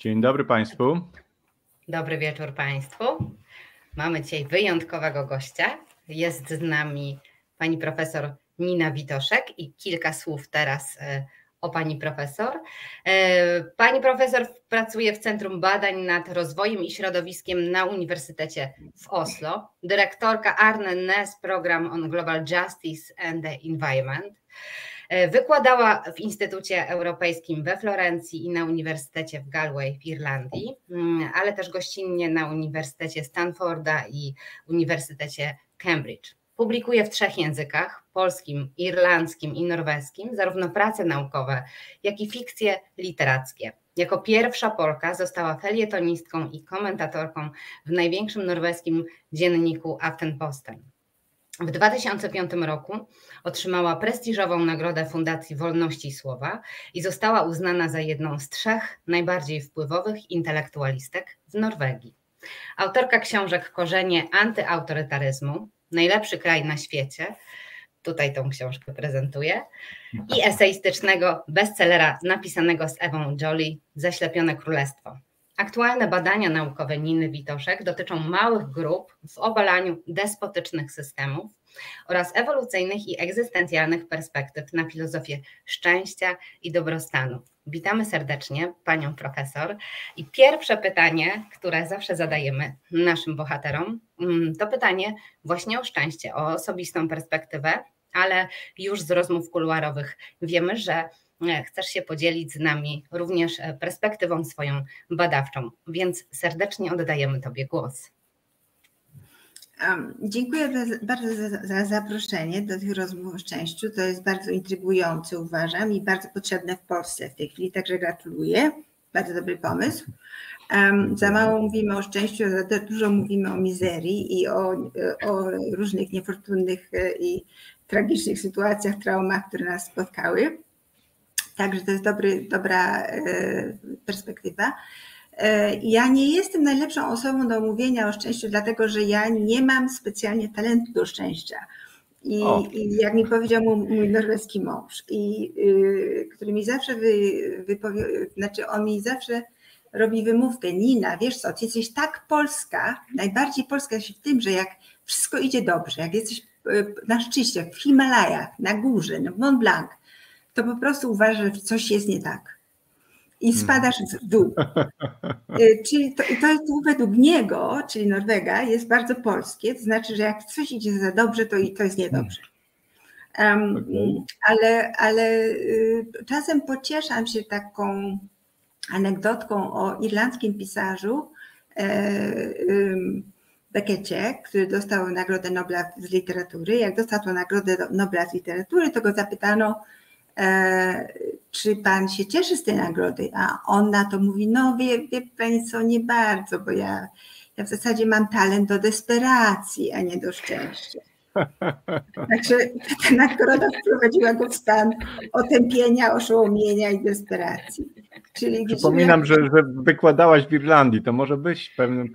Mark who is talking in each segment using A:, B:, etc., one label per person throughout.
A: Dzień dobry Państwu.
B: Dobry wieczór Państwu. Mamy dzisiaj wyjątkowego gościa. Jest z nami pani profesor Nina Witoszek i kilka słów teraz o pani profesor. Pani profesor pracuje w Centrum Badań nad Rozwojem i Środowiskiem na Uniwersytecie w Oslo. Dyrektorka Arne Næss Program on Global Justice and the Environment. Wykładała w Instytucie Europejskim we Florencji i na Uniwersytecie w Galway w Irlandii, ale też gościnnie na Uniwersytecie Stanforda i Uniwersytecie Cambridge. Publikuje w 3 językach, polskim, irlandzkim i norweskim, zarówno prace naukowe, jak i fikcje literackie. Jako pierwsza Polka została felietonistką i komentatorką w największym norweskim dzienniku Aftenposten. W 2005 roku otrzymała prestiżową nagrodę Fundacji Wolności Słowa i została uznana za jedną z 3 najbardziej wpływowych intelektualistek w Norwegii. Autorka książek Korzenie antyautorytaryzmu, Najlepszy kraj na świecie, tutaj tą książkę prezentuję, i eseistycznego bestsellera napisanego z Ewą Joly Zaślepione królestwo. Aktualne badania naukowe Niny Witoszek dotyczą małych grup w obalaniu despotycznych systemów oraz ewolucyjnych i egzystencjalnych perspektyw na filozofię szczęścia i dobrostanu. Witamy serdecznie panią profesor i pierwsze pytanie, które zawsze zadajemy naszym bohaterom, to pytanie właśnie o szczęście, o osobistą perspektywę, ale już z rozmów kuluarowych wiemy, że chcesz się podzielić z nami również perspektywą swoją badawczą, więc serdecznie oddajemy tobie głos.
C: Dziękuję bardzo za zaproszenie do tych rozmów o szczęściu. To jest bardzo intrygujące, uważam, i bardzo potrzebne w Polsce w tej chwili, także gratuluję. Bardzo dobry pomysł. Za mało mówimy o szczęściu, za dużo mówimy o mizerii i o różnych niefortunnych i tragicznych sytuacjach, traumach, które nas spotkały. Także to jest dobra perspektywa. Ja nie jestem najlepszą osobą do mówienia o szczęściu, dlatego że ja nie mam specjalnie talentu do szczęścia. I jak mi powiedział mój norweski mąż, który mi zawsze on mi zawsze robi wymówkę: Nina, wiesz co, ty jesteś tak polska, najbardziej polska się w tym, że jak wszystko idzie dobrze, jak jesteś na szczycie, w Himalajach, na górze, w Mont Blanc, to po prostu uważasz, że coś jest nie tak i spadasz w dół. Czyli to jest według niego, czyli Norwega, jest bardzo polskie, to znaczy, że jak coś idzie za dobrze, to jest niedobrze. Ale czasem pocieszam się taką anegdotką o irlandzkim pisarzu Beckecie, który dostał Nagrodę Nobla z literatury. Jak dostał tę Nagrodę Nobla z literatury, to go zapytano, czy pan się cieszy z tej nagrody? A on na to mówi: no wie pani co, nie bardzo, bo ja w zasadzie mam talent do desperacji, a nie do szczęścia. Także ta nagroda wprowadziła go w stan otępienia, oszołomienia i desperacji. Czyli
A: przypominam, że wykładałaś w Irlandii, to może być pewne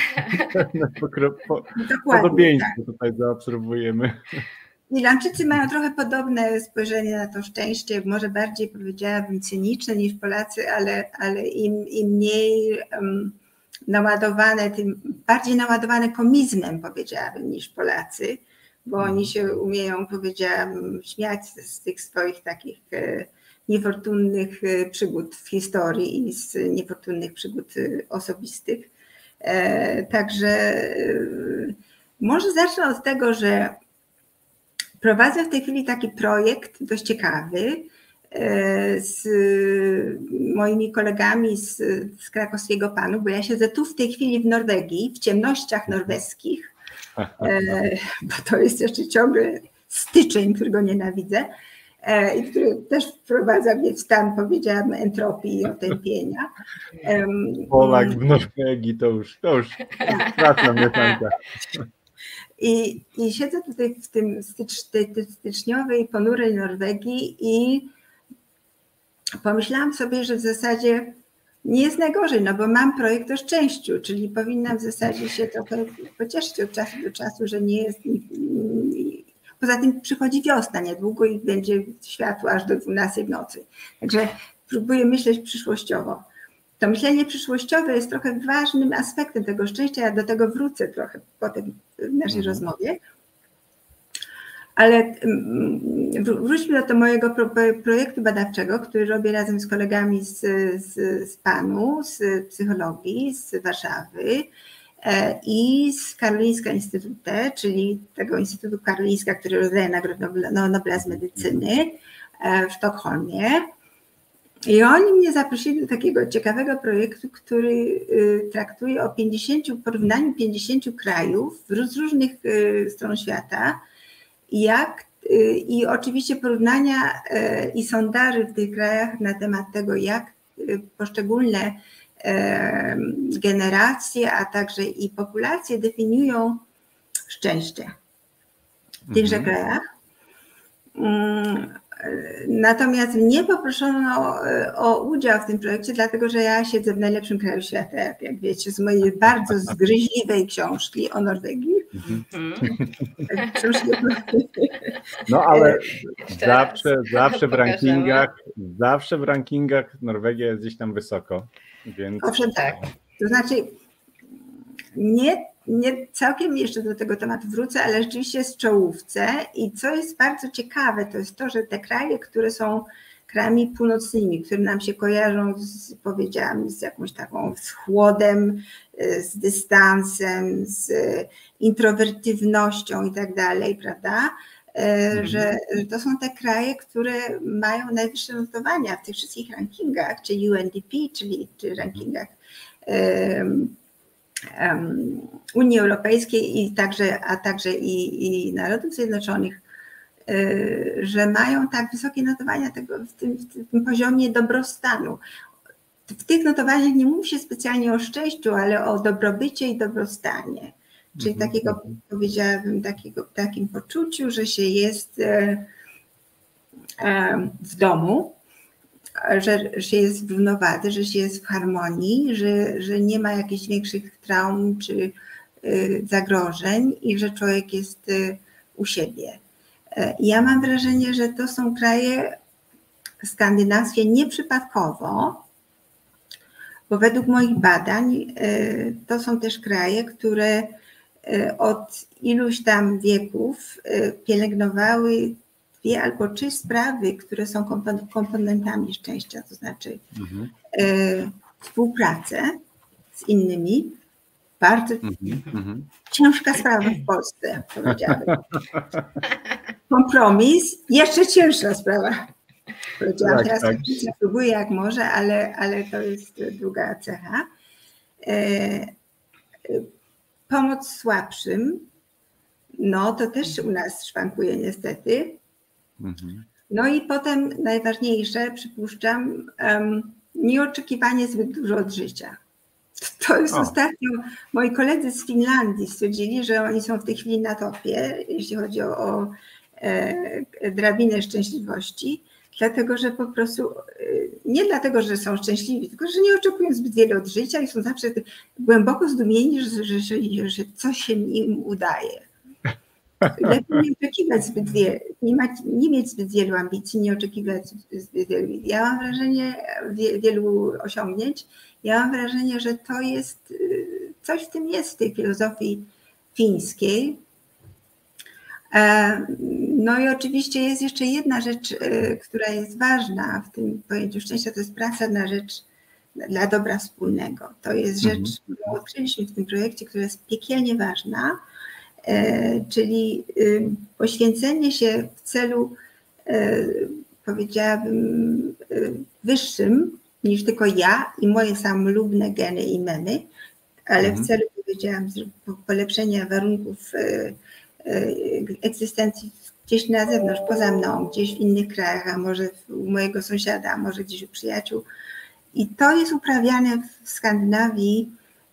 A: podobieństwo tutaj zaobserwujemy.
C: Irlandczycy mają trochę podobne spojrzenie na to szczęście, może bardziej, powiedziałabym, cyniczne niż Polacy, ale im mniej naładowane, tym bardziej naładowane komizmem, powiedziałabym, niż Polacy, bo oni się umieją, powiedziałabym, śmiać z tych swoich takich niefortunnych przygód w historii i z niefortunnych przygód osobistych. Także może zacznę od tego, że prowadzę w tej chwili taki projekt dość ciekawy z moimi kolegami z krakowskiego PAN-u, bo ja siedzę tu w tej chwili w Norwegii, w ciemnościach norweskich, bo to jest jeszcze ciągle styczeń, którego nienawidzę i który też wprowadza mnie w stan, powiedziałabym, entropii i otępienia.
A: Polak w Norwegii to już straszna mieszanka.
C: I siedzę tutaj w tym styczniowej, ponurej Norwegii i pomyślałam sobie, że w zasadzie nie jest najgorzej, no bo mam projekt o szczęściu, czyli powinnam w zasadzie się trochę pocieszyć od czasu do czasu, że nie jest... Poza tym przychodzi wiosna niedługo i będzie światło aż do 12 w nocy. Także próbuję myśleć przyszłościowo. to myślenie przyszłościowe jest trochę ważnym aspektem tego szczęścia. Ja do tego wrócę trochę potem w naszej rozmowie. Ale wróćmy do mojego projektu badawczego, który robię razem z kolegami z PAN-u, z psychologii, z Warszawy i z Karolinska Instytute, czyli tego Instytutu Karolinska, który rozdaje Nagrodę Nobla z medycyny w Sztokholmie. I oni mnie zaprosili do takiego ciekawego projektu, który traktuje o porównaniu 50 krajów z różnych stron świata, i oczywiście porównania i sondaży w tych krajach na temat tego, jak poszczególne generacje, a także i populacje definiują szczęście w tychże krajach. Natomiast mnie poproszono o udział w tym projekcie, dlatego że ja siedzę w najlepszym kraju świata, jak wiecie, z mojej bardzo zgryźliwej książki o Norwegii.
A: No ale zawsze w rankingach Norwegia jest gdzieś tam wysoko. Więc...
C: Owszem, tak. To znaczy nie całkiem jeszcze do tego tematu wrócę, ale rzeczywiście jest w czołówce i co jest bardzo ciekawe, to jest to, że te kraje, które są krajami północnymi, które nam się kojarzą powiedziałam, z jakąś taką z chłodem, z dystansem, z introwertywnością i tak dalej, prawda? Że to są te kraje, które mają najwyższe notowania w tych wszystkich rankingach, czy UNDP, czy rankingach Unii Europejskiej a także i Narodów Zjednoczonych, że mają tak wysokie notowania w tym poziomie dobrostanu. W tych notowaniach nie mówi się specjalnie o szczęściu, ale o dobrobycie i dobrostanie. Czyli takiego, powiedziałabym, takim poczuciu, że się jest w domu, że się jest w równowadze, że się jest w harmonii, że nie ma jakichś większych traum czy zagrożeń i że człowiek jest u siebie. Ja mam wrażenie, że to są kraje skandynawskie nieprzypadkowo, bo według moich badań to są też kraje, które od iluś tam wieków pielęgnowały 2 albo 3 sprawy, które są komponentami szczęścia, to znaczy współpracę z innymi, bardzo ciężka sprawa w Polsce, powiedziałabym. Kompromis, jeszcze cięższa sprawa, powiedziałam. Teraz próbuję jak może, ale to jest druga cecha. Pomoc słabszym, no to też u nas szwankuje niestety. No i potem najważniejsze, przypuszczam, nieoczekiwanie zbyt dużo od życia. To jest ostatnio, moi koledzy z Finlandii stwierdzili, że oni są w tej chwili na topie, jeśli chodzi o drabinę szczęśliwości, dlatego że po prostu, nie dlatego, że są szczęśliwi, tylko że nie oczekują zbyt wiele od życia i są zawsze głęboko zdumieni, że coś się im udaje. Lepiej nie oczekiwać zbyt wiele, nie mieć zbyt wielu ambicji, nie oczekiwać zbyt wielu. Ja mam wrażenie wielu osiągnięć. Ja mam wrażenie, że to jest, coś w tym jest w tej filozofii fińskiej. No i oczywiście jest jeszcze jedna rzecz, która jest ważna w tym pojęciu szczęścia, to jest praca na rzecz, dla dobra wspólnego. To jest rzecz, którą odkryliśmy w tym projekcie, która jest piekielnie ważna, czyli poświęcenie się w celu, powiedziałabym, wyższym niż tylko ja i moje samolubne geny i meny, ale w celu, powiedziałam, polepszenia warunków egzystencji gdzieś na zewnątrz, poza mną, gdzieś w innych krajach, a może u mojego sąsiada, a może gdzieś u przyjaciół. I to jest uprawiane w Skandynawii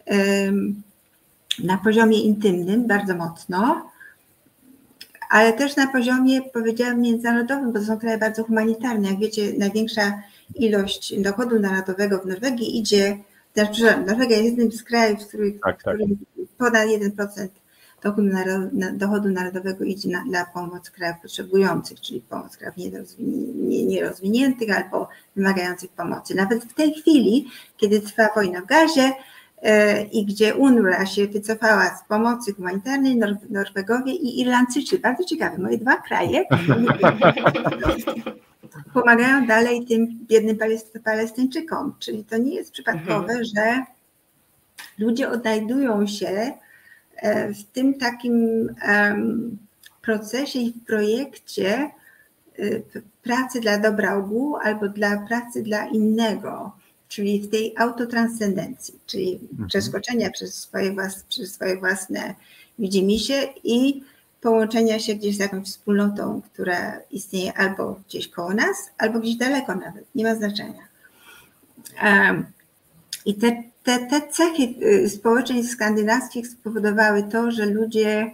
C: na poziomie intymnym bardzo mocno, ale też na poziomie, powiedziałam, międzynarodowym, bo to są kraje bardzo humanitarne. Jak wiecie, największa ilość dochodu narodowego w Norwegii idzie, Norwegia jest jednym z krajów, w którym ponad 1% dochodu narodowego idzie na pomoc krajów potrzebujących, czyli pomoc krajów nierozwiniętych albo wymagających pomocy. Nawet w tej chwili, kiedy trwa wojna w Gazie i gdzie UNRWA się wycofała z pomocy humanitarnej, Norwegowie i Irlandczycy, bardzo ciekawe, moje dwa kraje, pomagają dalej tym biednym Palestyńczykom. Czyli to nie jest przypadkowe, że ludzie odnajdują się w tym takim procesie i w projekcie pracy dla dobra ogółu albo dla pracy dla innego, czyli w tej autotranscendencji, czyli przeskoczenia przez swoje własne widzimisię i połączenia się gdzieś z jakąś wspólnotą, która istnieje albo gdzieś koło nas, albo gdzieś daleko nawet, nie ma znaczenia. I te cechy społeczeństw skandynawskich spowodowały to, że ludzie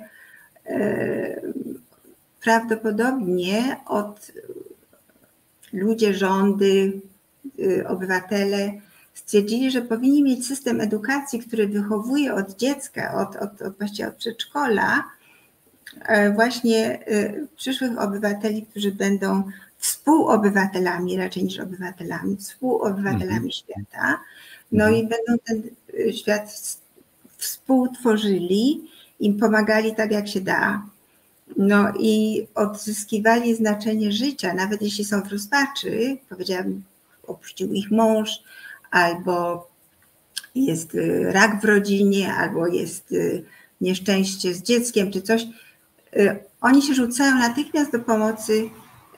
C: prawdopodobnie ludzie, rządy, obywatele stwierdzili, że powinni mieć system edukacji, który wychowuje od dziecka, właściwie od przedszkola, właśnie przyszłych obywateli, którzy będą współobywatelami, raczej niż obywatelami, współobywatelami świata. No i będą ten świat współtworzyli, im pomagali tak, jak się da. No i odzyskiwali znaczenie życia, nawet jeśli są w rozpaczy, powiedziałabym, opuścił ich mąż, albo jest rak w rodzinie, albo jest nieszczęście z dzieckiem, czy coś. Oni się rzucają natychmiast do pomocy,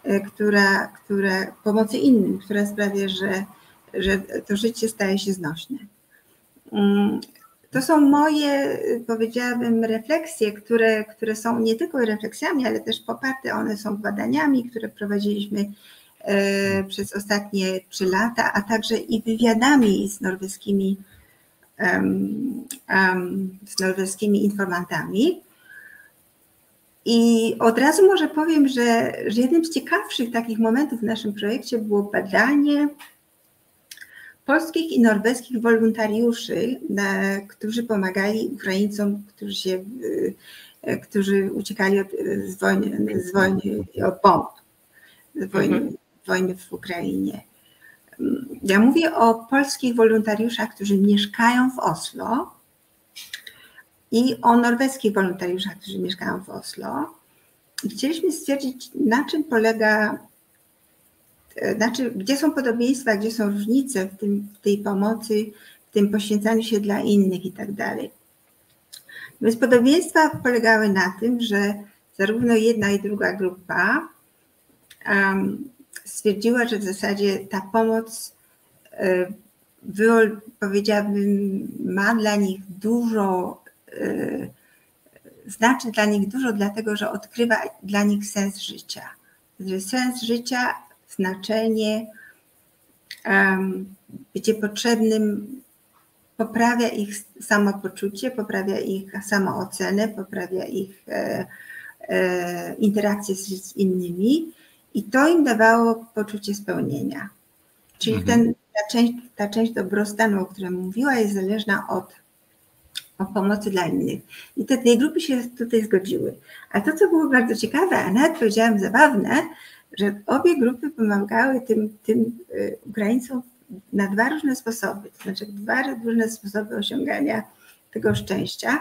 C: pomocy innym, która sprawia, że to życie staje się znośne. To są moje, powiedziałabym, refleksje, które są nie tylko refleksjami, ale też poparte one są badaniami, które prowadziliśmy przez ostatnie 3 lata, a także i wywiadami z norweskimi informantami. I od razu może powiem, że jednym z ciekawszych takich momentów w naszym projekcie było badanie polskich i norweskich wolontariuszy, którzy pomagali Ukraińcom, którzy uciekali z wojny i od bomb, wojny w Ukrainie. Ja mówię o polskich wolontariuszach, którzy mieszkają w Oslo i o norweskich wolontariuszach, którzy mieszkają w Oslo. I chcieliśmy stwierdzić, na czym polega, gdzie są podobieństwa, gdzie są różnice w tej pomocy, w tym poświęcaniu się dla innych i tak dalej. Więc podobieństwa polegały na tym, że zarówno jedna i druga grupa stwierdziła, że w zasadzie ta pomoc, powiedziałabym, ma dla nich dużo, znaczy dla nich dużo, dlatego że odkrywa dla nich sens życia. Że sens życia, znaczenie, bycie potrzebnym poprawia ich samopoczucie, poprawia ich samoocenę, poprawia ich interakcje z innymi i to im dawało poczucie spełnienia. Czyli ta część dobrostanu, o której mówiła, jest zależna od pomocy dla innych. I te 2 grupy się tutaj zgodziły. A to, co było bardzo ciekawe, a nawet powiedziałam zabawne, że obie grupy pomagały tym Ukraińcom na 2 różne sposoby. To znaczy 2 różne sposoby osiągania tego szczęścia.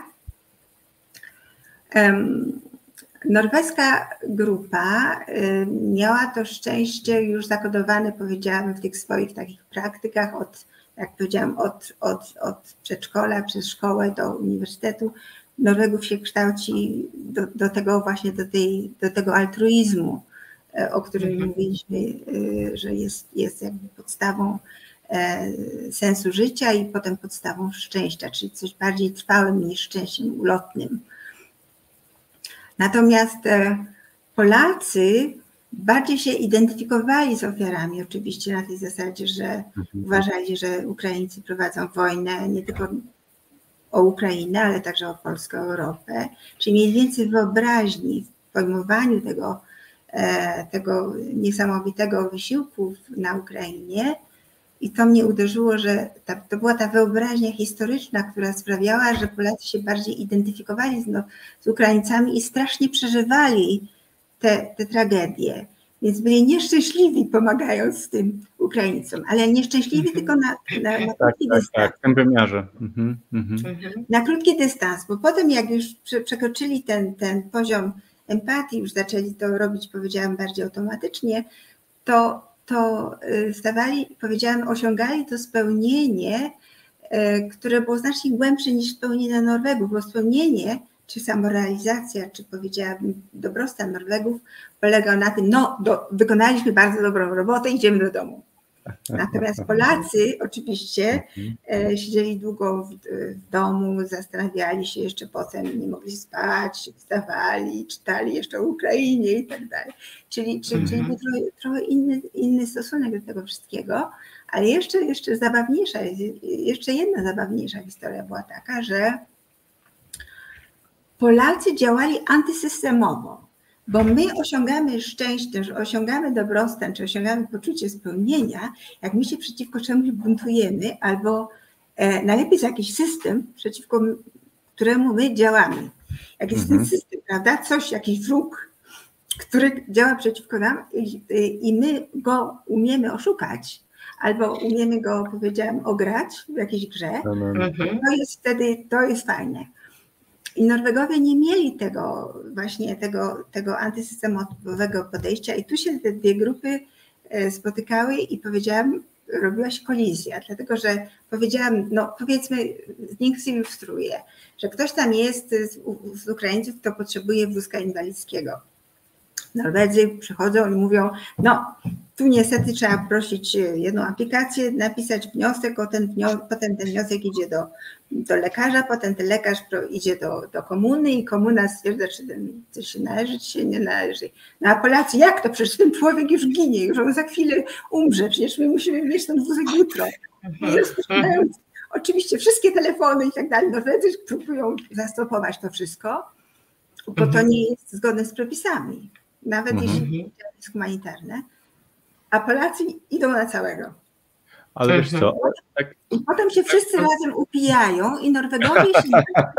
C: Norweska grupa miała to szczęście już zakodowane, powiedziałam, w tych swoich takich praktykach jak powiedziałam, od przedszkola przez szkołę do uniwersytetu. Norwegów się kształci do tego właśnie, do tego altruizmu, o którym mówiliśmy, że jest jakby podstawą sensu życia i potem podstawą szczęścia, czyli coś bardziej trwałym niż szczęściem ulotnym. Natomiast Polacy bardziej się identyfikowali z ofiarami, oczywiście na tej zasadzie, że uważali, że Ukraińcy prowadzą wojnę nie tylko o Ukrainę, ale także o Polskę, o Europę. Czyli mieli więcej wyobraźni w pojmowaniu tego niesamowitego wysiłku na Ukrainie i to mnie uderzyło, że to była ta wyobraźnia historyczna, która sprawiała, że Polacy się bardziej identyfikowali z Ukraińcami i strasznie przeżywali te tragedie. Więc byli nieszczęśliwi pomagając tym Ukraińcom, ale nieszczęśliwi tylko na krótki dystans.
A: Tak, w tym wymiarze.
C: Na krótki dystans, bo potem jak już przekroczyli ten poziom empatii, już zaczęli to robić, powiedziałam, bardziej automatycznie, to stawali, powiedziałam, osiągali to spełnienie, które było znacznie głębsze niż spełnienie Norwegów, bo spełnienie, czy samorealizacja, czy powiedziałabym dobrostan Norwegów polegał na tym, wykonaliśmy bardzo dobrą robotę, idziemy do domu. Natomiast Polacy oczywiście siedzieli długo w domu, zastanawiali się jeszcze potem, nie mogli spać, wstawali, czytali jeszcze o Ukrainie i tak dalej. Czyli był trochę inny stosunek do tego wszystkiego, ale jeszcze zabawniejsza, jeszcze jedna zabawniejsza historia była taka, że Polacy działali antysystemowo, bo my osiągamy szczęście, że osiągamy dobrostan, czy osiągamy poczucie spełnienia, jak my się przeciwko czemuś buntujemy, albo najlepiej jest jakiś system, przeciwko któremu my działamy. Jak jest ten system, prawda, jakiś wróg, który działa przeciwko nam i my go umiemy oszukać, albo umiemy go, powiedziałam, ograć w jakiejś grze, to jest wtedy, to jest fajne. I Norwegowie nie mieli tego antysystemowego podejścia i tu się te dwie grupy spotykały i powiedziałam, robiła się kolizja, dlatego że powiedziałam, powiedzmy, niech zilustruje, że ktoś tam jest z Ukraińców, kto potrzebuje wózka inwalidzkiego. Norwedzy przychodzą i mówią, tu niestety trzeba prosić jedną aplikację, napisać wniosek, potem ten wniosek idzie do lekarza, potem ten lekarz idzie do komuny i komuna stwierdza, czy ten coś się należy, czy się nie należy. No a Polacy, jak to? Przecież ten człowiek już ginie, już on za chwilę umrze, przecież my musimy mieć ten wózek jutro. I rozpoczynają oczywiście wszystkie telefony i tak dalej. Norwedzy próbują zastopować to wszystko, bo to nie jest zgodne z przepisami, nawet jeśli jest humanitarne. A Polacy idą na całego.
A: Ale wiesz co?
C: I potem się wszyscy razem upijają i Norwegowie się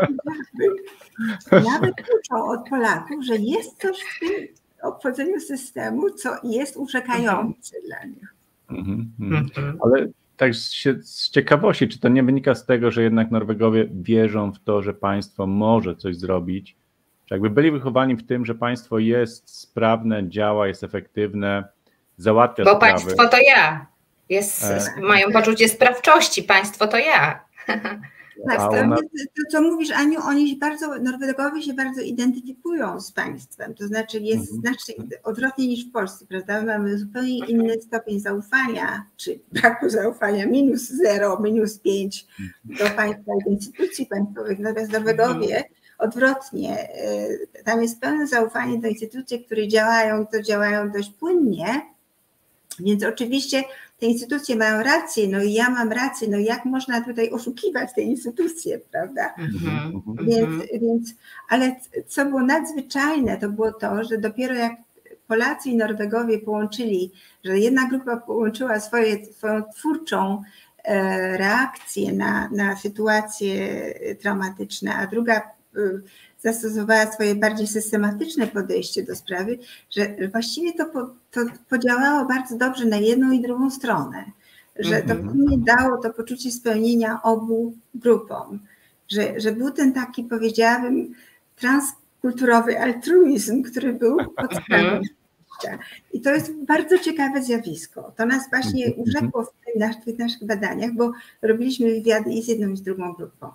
C: nawet uczą od Polaków, że jest coś w tym obchodzeniu systemu, co jest urzekające dla nich.
A: Ale tak z ciekawości, czy to nie wynika z tego, że jednak Norwegowie wierzą w to, że państwo może coś zrobić? Czy jakby byli wychowani w tym, że państwo jest sprawne, działa, jest efektywne, załatwia sprawy.
B: Bo państwo to ja. Mają poczucie sprawczości, państwo to ja.
C: Tak, to co mówisz, Aniu, Norwegowie się bardzo identyfikują z państwem, to znaczy jest znacznie odwrotnie niż w Polsce, prawda? Mamy zupełnie inny stopień zaufania, czy braku zaufania, -0, -5 do państwa i do instytucji państwowych, natomiast Norwegowie odwrotnie, tam jest pełne zaufanie do instytucji, które działają dość płynnie, więc oczywiście te instytucje mają rację, no i ja mam rację, no jak można tutaj oszukiwać te instytucje, prawda? Więc, ale co było nadzwyczajne, to było to, że dopiero jak Polacy i Norwegowie połączyli, że jedna grupa połączyła swoją twórczą reakcję na sytuacje traumatyczne, a druga zastosowała swoje bardziej systematyczne podejście do sprawy, że właściwie to podziałało bardzo dobrze na jedną i drugą stronę, że to nie dało to poczucie spełnienia obu grupom, że był ten taki, powiedziałabym, transkulturowy altruizm, który był podstawą. I to jest bardzo ciekawe zjawisko. To nas właśnie urzekło w tych naszych badaniach, bo robiliśmy wywiady i z jedną i z drugą grupą.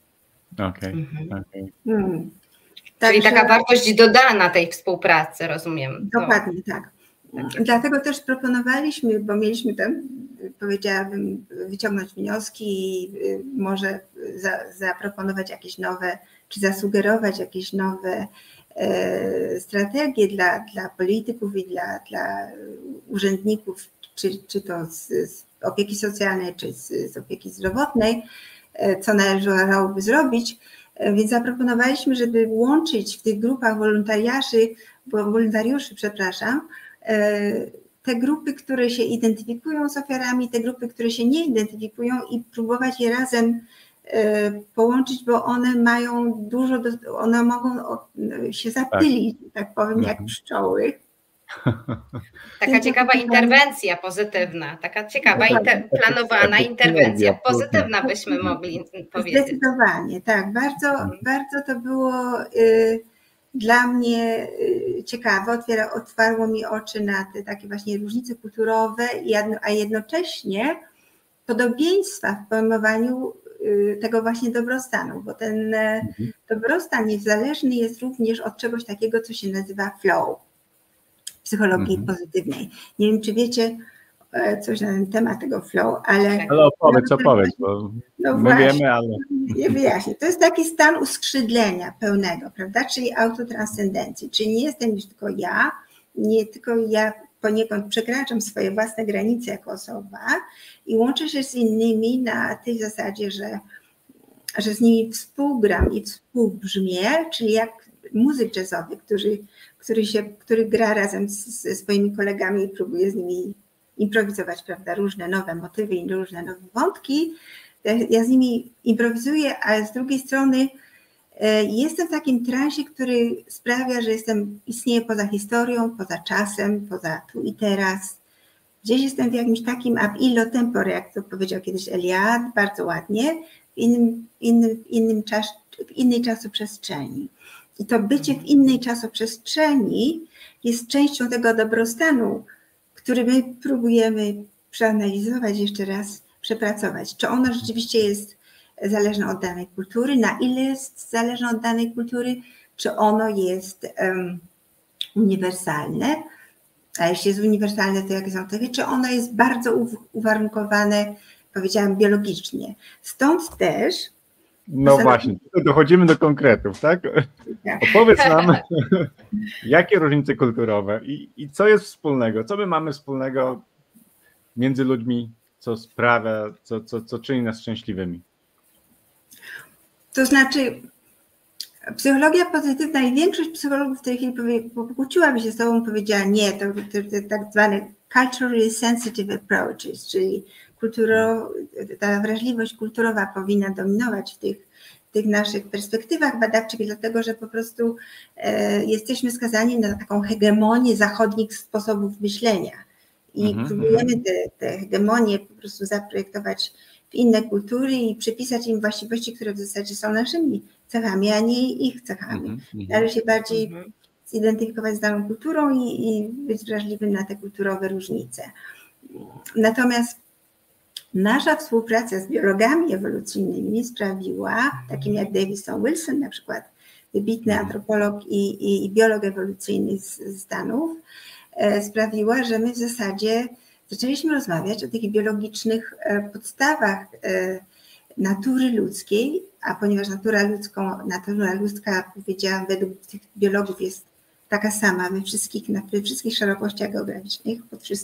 B: Czyli taka wartość dodana tej współpracy, rozumiem.
C: Dokładnie, tak. Dlatego też proponowaliśmy, bo mieliśmy tam, powiedziałabym, wyciągnąć wnioski i może zaproponować jakieś nowe, czy zasugerować jakieś nowe strategie dla polityków i dla urzędników, czy to z opieki socjalnej, czy z opieki zdrowotnej, co należałoby zrobić. Więc zaproponowaliśmy, żeby łączyć w tych grupach wolontariuszy, te grupy, które się identyfikują z ofiarami, te grupy, które się nie identyfikują i próbować je razem połączyć, bo one mają dużo, one mogą się zapylić, tak powiem, jak pszczoły.
B: Taka ciekawa interwencja pozytywna, taka ciekawa, planowana interwencja pozytywna, byśmy mogli powiedzieć.
C: Zdecydowanie, tak. Bardzo to było dla mnie ciekawe, otwarło mi oczy na te takie właśnie różnice kulturowe, a jednocześnie podobieństwa w pojmowaniu tego właśnie dobrostanu, bo ten dobrostan niezależny jest również od czegoś takiego, co się nazywa flow w psychologii pozytywnej. Nie wiem, czy wiecie coś na ten temat tego flow, ale
A: opowiedz, bo
C: no
A: my
C: właśnie,
A: wiemy, ale...
C: Nie wyjaśnię. To jest taki stan uskrzydlenia pełnego, prawda? Czyli autotranscendencji. Czyli nie jestem już tylko ja, nie tylko ja poniekąd przekraczam swoje własne granice jako osoba i łączę się z innymi na tej zasadzie, że z nimi współgram i współbrzmię, czyli jak muzyk jazzowy, który gra razem ze swoimi kolegami i próbuje z nimi improwizować, prawda, różne nowe motywy i różne nowe wątki. Ja z nimi improwizuję, ale z drugiej strony jestem w takim transie, który sprawia, że istnieję poza historią, poza czasem, poza tu i teraz. Gdzieś jestem w jakimś takim ab illo tempore, jak to powiedział kiedyś Eliade, bardzo ładnie, w innej czasoprzestrzeni. I to bycie w innej czasoprzestrzeni jest częścią tego dobrostanu, który my próbujemy przeanalizować jeszcze raz, przepracować. Czy ono rzeczywiście jest zależne od danej kultury, na ile jest zależne od danej kultury, czy ono jest uniwersalne, a jeśli jest uniwersalne, to jakie są cechy, czy ono jest bardzo uwarunkowane, powiedziałam, biologicznie. Stąd też...
A: No właśnie, dochodzimy do konkretów, tak? Opowiedz nam, jakie różnice kulturowe i co jest wspólnego, co my mamy wspólnego między ludźmi, co sprawia, co czyni nas szczęśliwymi.
C: To znaczy, psychologia pozytywna i większość psychologów w tej chwili pokłóciłaby się z tobą, powiedziała nie, to tak zwane culturally sensitive approaches, czyli ta wrażliwość kulturowa powinna dominować w tych naszych perspektywach badawczych, dlatego że po prostu jesteśmy skazani na taką hegemonię zachodnich sposobów myślenia i próbujemy te hegemonie po prostu zaprojektować w inne kultury i przypisać im właściwości, które w zasadzie są naszymi cechami, a nie ich cechami. Należy się bardziej zidentyfikować z daną kulturą i być wrażliwym na te kulturowe różnice. Natomiast nasza współpraca z biologami ewolucyjnymi sprawiła, takim jak Davison Wilson na przykład, wybitny antropolog i biolog ewolucyjny z Stanów, sprawiła, że my w zasadzie zaczęliśmy rozmawiać o tych biologicznych podstawach natury ludzkiej, a ponieważ natura ludzka, powiedziałam, według tych biologów jest taka sama we wszystkich szerokościach geograficznych,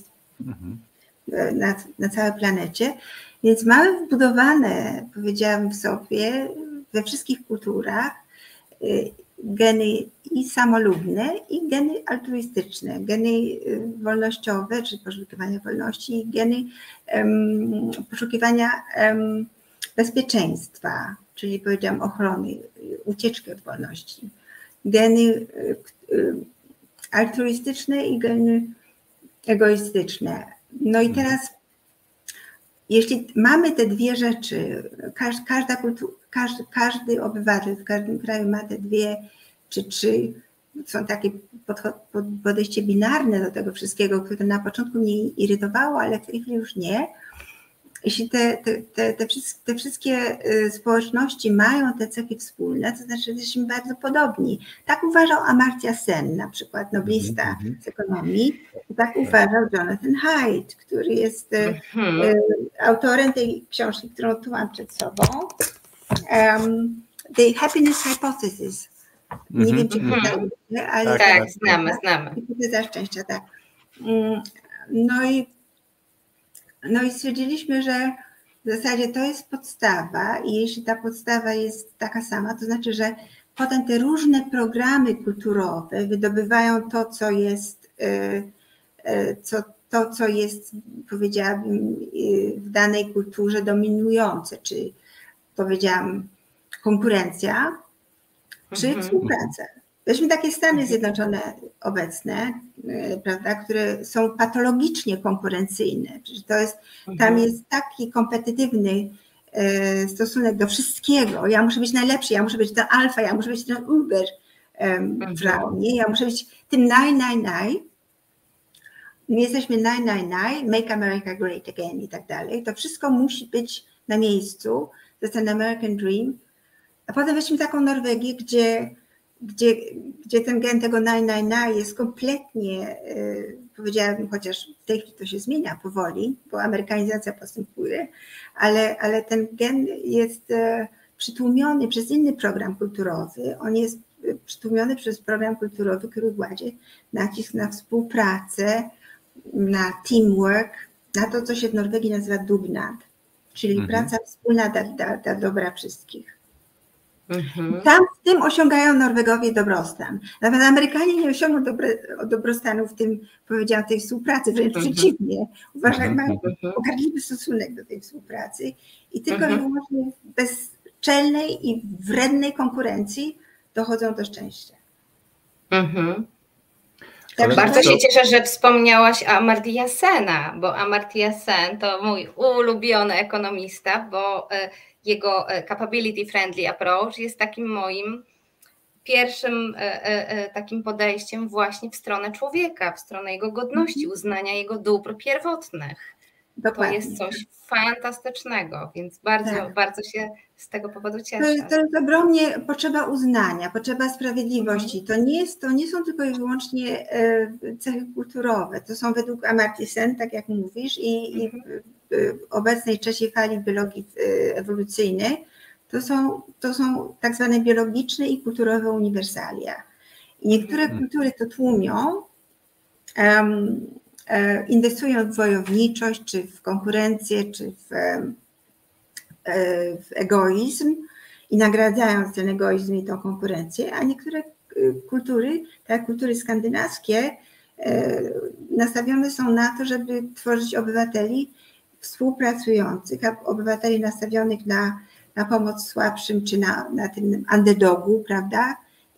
C: na całej planecie, więc mamy wbudowane, powiedziałam, w sobie we wszystkich kulturach geny i samolubne, i geny altruistyczne, geny wolnościowe, czy poszukiwania wolności, i geny poszukiwania bezpieczeństwa, czyli powiedziałam ochrony, ucieczki od wolności. Geny altruistyczne i geny egoistyczne. No i teraz, jeśli mamy te dwie rzeczy, każdy obywatel w każdym kraju ma te dwie czy trzy, są takie podejście binarne do tego wszystkiego, które na początku mnie irytowało, ale w tej chwili już nie. Jeśli te wszystkie społeczności mają te cechy wspólne, to znaczy, że jesteśmy bardzo podobni. Tak uważał Amartya Sen, na przykład noblista z ekonomii, i tak uważał Jonathan Haidt, który jest autorem tej książki, którą tu mam przed sobą. The Happiness Hypothesis. Nie wiem, czy czytaliście, ale...
B: Tak, znamy.
C: Hipoteza szczęścia, tak. No i stwierdziliśmy, że w zasadzie to jest podstawa i jeśli ta podstawa jest taka sama, to znaczy, że potem te różne programy kulturowe wydobywają to, co jest, to, co jest, powiedziałabym, w danej kulturze dominujące, czy powiedziałam konkurencja, czy współpraca. Weźmy takie Stany Zjednoczone obecne, prawda, które są patologicznie konkurencyjne. To jest, tam jest taki kompetytywny stosunek do wszystkiego. Ja muszę być najlepszy, ja muszę być ten alfa, ja muszę być ten Uber Frau, nie? Ja muszę być tym naj. My jesteśmy naj, make America great again i tak dalej. To wszystko musi być na miejscu. To jest ten American Dream. A potem weźmy taką Norwegię, gdzie ten gen tego naj jest kompletnie, powiedziałabym, chociaż w tej chwili to się zmienia powoli, bo amerykanizacja postępuje, ale ten gen jest przytłumiony przez inny program kulturowy. On jest przytłumiony przez program kulturowy, który kładzie nacisk na współpracę, na teamwork, na to, co się w Norwegii nazywa dugnad, czyli praca wspólna dla dobra wszystkich. Tam w tym osiągają Norwegowie dobrostan. Nawet Amerykanie nie osiągną dobrostanu w tym, powiedziałam, tej współpracy, wręcz przeciwnie. Uważam, że mają pogardliwy stosunek do tej współpracy i tylko i wyłącznie w bezczelnej i wrednej konkurencji dochodzą do szczęścia.
B: Tak, bardzo się cieszę, że wspomniałaś Amartya Sena, bo Amartya Sen to mój ulubiony ekonomista, bo jego capability friendly approach jest takim moim pierwszym takim podejściem właśnie w stronę człowieka, w stronę jego godności, uznania jego dóbr pierwotnych. Dokładnie. To jest coś fantastycznego, więc bardzo się z tego powodu cieszę.
C: To jest ogromnie potrzeba uznania, potrzeba sprawiedliwości. To nie są tylko i wyłącznie cechy kulturowe. To są według Amartya Sen, tak jak mówisz, i w obecnej trzeciej fali biologii ewolucyjnej, to są tak zwane biologiczne i kulturowe uniwersalia. I niektóre kultury to tłumią, inwestują w wojowniczość, czy w konkurencję, czy w egoizm i nagradzają ten egoizm i tą konkurencję, a niektóre kultury, tak jak kultury skandynawskie, nastawione są na to, żeby tworzyć obywateli współpracujących, obywateli nastawionych na pomoc słabszym, czy na tym underdogu, prawda?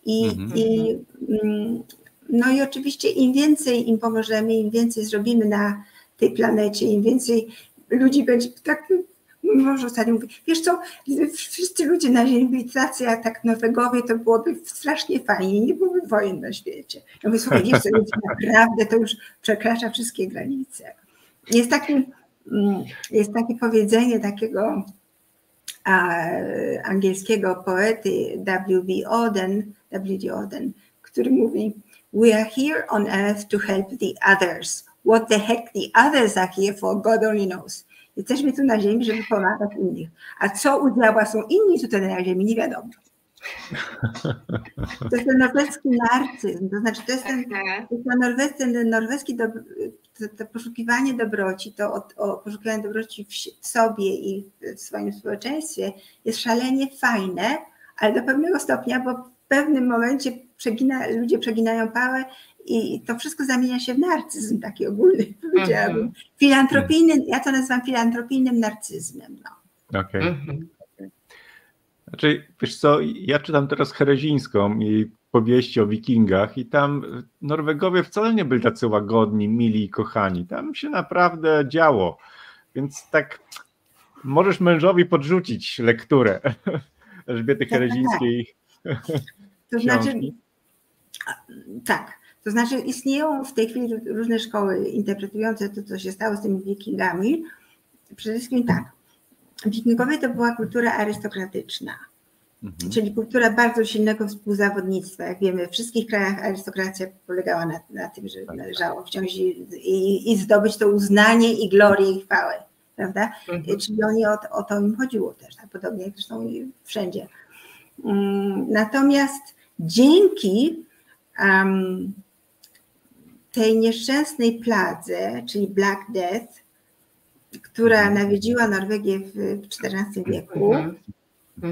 C: No i oczywiście im więcej im pomożemy, im więcej zrobimy na tej planecie, im więcej ludzi będzie tak, może ostatnio mówię, wiesz co, wszyscy ludzie na ziemi byli tacy, a tak Norwegowie, to byłoby strasznie fajnie, nie byłoby wojen na świecie. Ja mówię, słuchaj, wiesz co, ludzie naprawdę to już przekracza wszystkie granice. Jest takie powiedzenie takiego angielskiego poety W.D. Auden, który mówi: "We are here on earth to help the others. What the heck the others are here for, God only knows." Jesteśmy tu na ziemi, żeby pomagać innych. A co u diabła są inni tutaj na ziemi, nie wiadomo. To jest ten norweski narcyzm, to znaczy to jest ten norweski to poszukiwanie dobroci, poszukiwanie dobroci w sobie i w swoim społeczeństwie jest szalenie fajne, ale do pewnego stopnia, bo w pewnym momencie ludzie przeginają pałę i to wszystko zamienia się w narcyzm taki ogólny, powiedziałabym. Filantropijny, ja to nazywam filantropijnym narcyzmem. No.
A: Okej. Znaczy, wiesz co, ja czytam teraz Herezińską i powieści o wikingach i tam Norwegowie wcale nie byli tacy łagodni, mili i kochani. Tam się naprawdę działo. Więc tak możesz mężowi podrzucić lekturę Elżbiety Herezińskiej.
C: To znaczy, tak. To znaczy istnieją w tej chwili różne szkoły interpretujące to, co się stało z tymi wikingami. Przede wszystkim tak. Wikingowie to była kultura arystokratyczna, czyli kultura bardzo silnego współzawodnictwa. Jak wiemy, w wszystkich krajach arystokracja polegała na tym, że należało wziąć i zdobyć to uznanie i glorię i chwałę, prawda? Czyli o to im chodziło też, tak podobnie jak zresztą wszędzie. Natomiast dzięki tej nieszczęsnej pladze, czyli Black Death, która nawiedziła Norwegię w XIV wieku.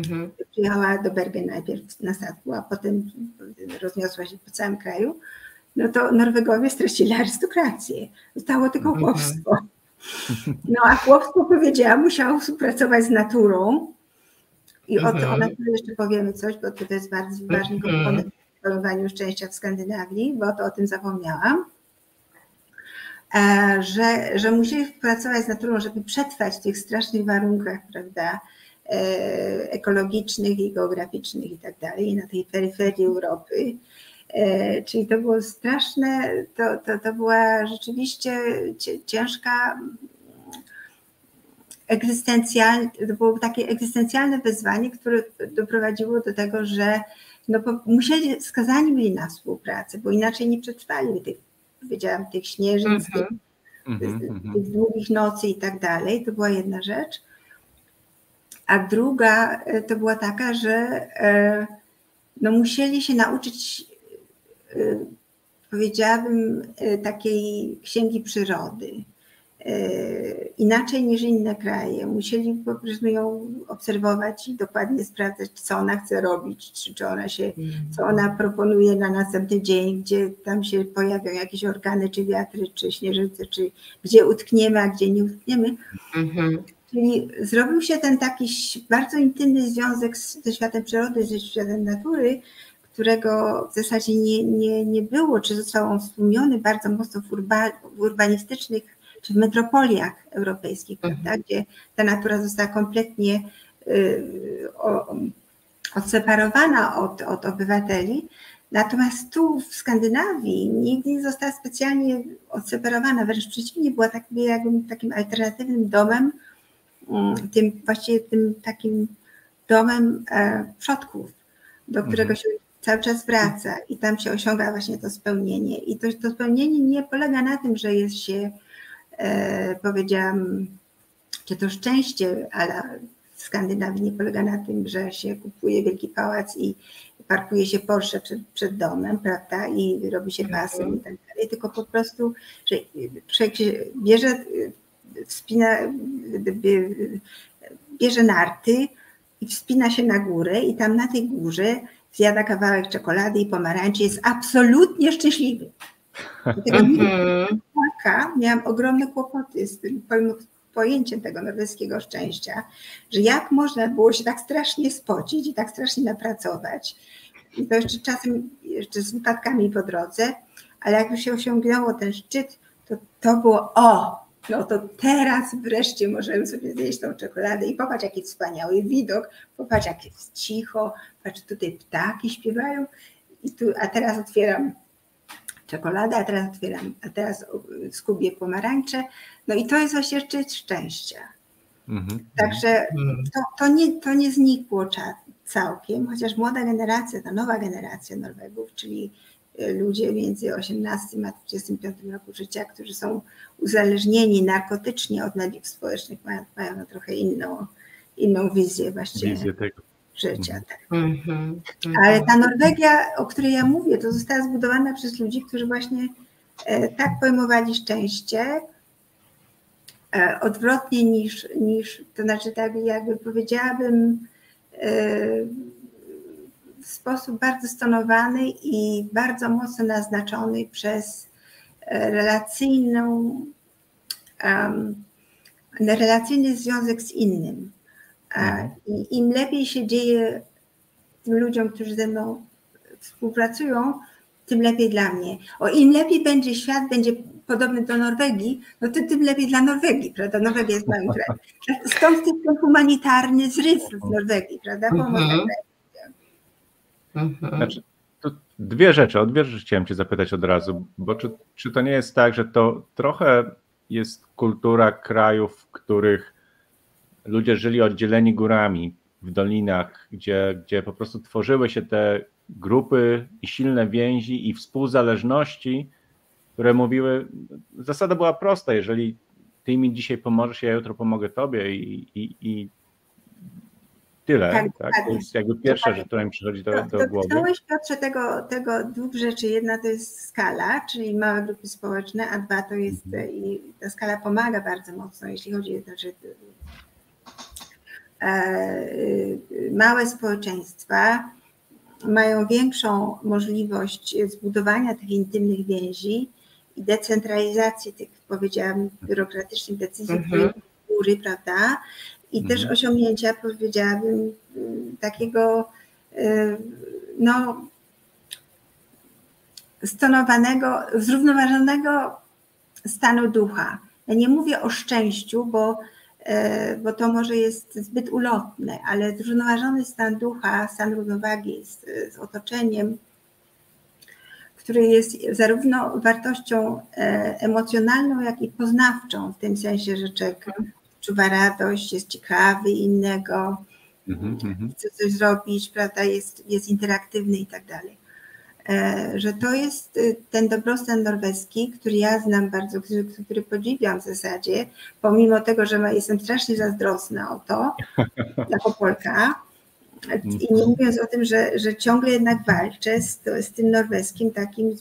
C: Przyjechała do Bergen najpierw na statku, a potem rozniosła się po całym kraju. no to Norwegowie stracili arystokrację. Zostało tylko chłopstwo. No a chłopstwo, powiedziałam, musiało współpracować z naturą. I o naturze jeszcze powiemy coś, bo to jest bardzo ważny komponent w pojmowaniu szczęścia w Skandynawii, bo to o tym zapomniałam. Że musieli pracować z naturą, żeby przetrwać w tych strasznych warunkach, prawda, ekologicznych i geograficznych i tak dalej, na tej peryferii Europy. Czyli to było straszne, to była rzeczywiście ciężka, to było takie egzystencjalne wyzwanie, które doprowadziło do tego, że no, skazani byli na współpracę, bo inaczej nie przetrwali tych, powiedziałam, tych śnieżyc, tych długich nocy i tak dalej. To była jedna rzecz. A druga to była taka, że no, musieli się nauczyć, powiedziałabym, takiej księgi przyrody. Inaczej niż inne kraje. Musieli po prostu ją obserwować i dokładnie sprawdzać, co ona chce robić, co ona proponuje na następny dzień, gdzie tam się pojawią jakieś orkany, czy wiatry, czy śnieżyce, czy gdzie utkniemy, a gdzie nie utkniemy. Czyli zrobił się ten taki bardzo intymny związek ze światem przyrody, ze światem natury, którego w zasadzie nie było, czy został on stłumiony bardzo mocno w urbanistycznych czy w metropoliach europejskich, prawda, gdzie ta natura została kompletnie odseparowana od obywateli. Natomiast tu w Skandynawii nigdy nie została specjalnie odseparowana, wręcz przeciwnie, była takim alternatywnym domem, właściwie tym takim domem przodków, do którego się cały czas wraca i tam się osiąga właśnie to spełnienie. I to spełnienie nie polega na tym, że jest się, powiedziałam, czy to szczęście, ale w Skandynawii nie polega na tym, że się kupuje wielki pałac i parkuje się Porsche przed domem, prawda, i robi się basen i tak dalej, tylko po prostu, że człowiek się bierze narty i wspina się na górę i tam na tej górze zjada kawałek czekolady i pomarańczy, jest absolutnie szczęśliwy. Miałam ogromne kłopoty z tym pojęciem tego norweskiego szczęścia, że jak można było się tak strasznie spocić i tak strasznie napracować. I to jeszcze czasem z wypadkami po drodze, ale jak już się osiągnęło ten szczyt, to było no to teraz wreszcie możemy sobie zjeść tą czekoladę i popatrz, jaki wspaniały widok, popatrz, jak jest cicho, patrz, tutaj ptaki śpiewają, a teraz otwieram czekoladę, a teraz skubię pomarańcze. No i to jest właśnie szczyt szczęścia. Także to nie znikło całkiem, chociaż młoda generacja, ta nowa generacja Norwegów, czyli ludzie między 18 a 25 roku życia, którzy są uzależnieni narkotycznie od mediów społecznych, mają trochę inną wizję właściwie tego życia. Tak. Ale ta Norwegia, o której ja mówię, to została zbudowana przez ludzi, którzy właśnie tak pojmowali szczęście, odwrotnie niż to znaczy tak jakby powiedziałabym w sposób bardzo stonowany i bardzo mocno naznaczony przez relacyjny związek z innym. I im lepiej się dzieje tym ludziom, którzy ze mną współpracują, tym lepiej dla mnie. Im lepiej będzie świat, będzie podobny do Norwegii, no to tym lepiej dla Norwegii, prawda? Norwegia jest małym krajem. Stąd ten humanitarny zryw w Norwegii, prawda?
A: Znaczy, to dwie rzeczy chciałem cię zapytać od razu, bo czy to nie jest tak, że to trochę jest kultura krajów, w których ludzie żyli oddzieleni górami w dolinach, gdzie po prostu tworzyły się te grupy i silne więzi i współzależności, które mówiły, zasada była prosta, jeżeli ty mi dzisiaj pomożesz, ja jutro pomogę tobie i tyle. Tak? To jest jakby pierwsza rzecz, która mi przychodzi do głowy.
C: Dotknąłeś, Piotrze, tego dwóch rzeczy. Jedna to jest skala, czyli małe grupy społeczne, a dwa to jest, i ta skala pomaga bardzo mocno, jeśli chodzi o małe społeczeństwa mają większą możliwość zbudowania tych intymnych więzi i decentralizacji tych, powiedziałam, biurokratycznych decyzji góry, prawda? I też osiągnięcia, powiedziałabym, takiego no, stonowanego, zrównoważonego stanu ducha. Ja nie mówię o szczęściu, bo to może jest zbyt ulotne, ale zrównoważony stan ducha, stan równowagi z otoczeniem, który jest zarówno wartością emocjonalną, jak i poznawczą, w tym sensie, że człowiek czuwa radość, jest ciekawy innego, chce coś zrobić, prawda, jest interaktywny i tak dalej. Że to jest ten dobrostan norweski, który ja znam bardzo, który podziwiam w zasadzie, pomimo tego, że jestem strasznie zazdrosna o to, jako Polka. I nie mówiąc o tym, że ciągle jednak walczę z tym norweskim takim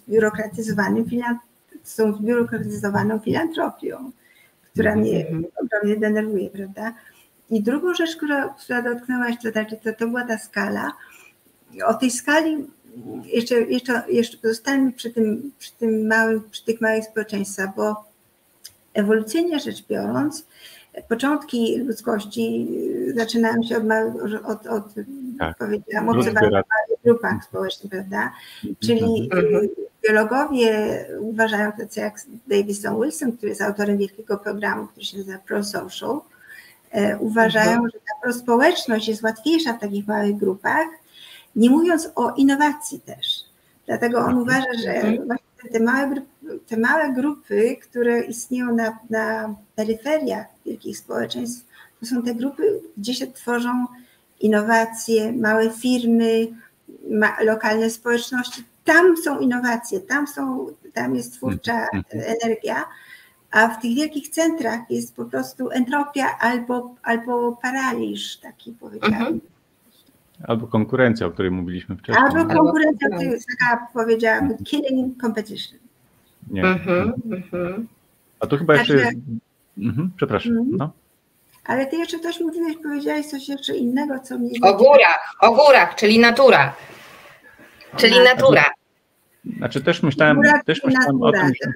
C: zbiurokratyzowaną filantropią, która mnie ogromnie denerwuje, prawda? I drugą rzecz, która dotknęłaś, to była ta skala. O tej skali jeszcze pozostańmy przy tych małych społeczeństwach, bo ewolucyjnie rzecz biorąc, początki ludzkości zaczynają się od powiedziałam, obserwacji w małych grupach społecznych, prawda? Czyli biologowie uważają, tacy jak Davison Wilson, który jest autorem wielkiego programu, który się nazywa ProSocial, uważają, że ta prospołeczność jest łatwiejsza w takich małych grupach, nie mówiąc o innowacji też. Dlatego on uważa, że właśnie te małe grupy, które istnieją na peryferiach wielkich społeczeństw, to są te grupy, gdzie się tworzą innowacje, małe firmy, lokalne społeczności. Tam są innowacje, tam jest twórcza energia, a w tych wielkich centrach jest po prostu entropia albo paraliż, taki powiedziałabym.
A: Albo konkurencja, o której mówiliśmy wcześniej.
C: Albo konkurencja, to jest taka, powiedziałabym, killing competition.
A: Nie. A to chyba jeszcze jest... Przepraszam. No.
C: Ale ty jeszcze coś powiedziałeś coś jeszcze innego, co mnie...
B: O górach, czyli natura. Czyli natura.
A: Znaczy też myślałem o tym, że...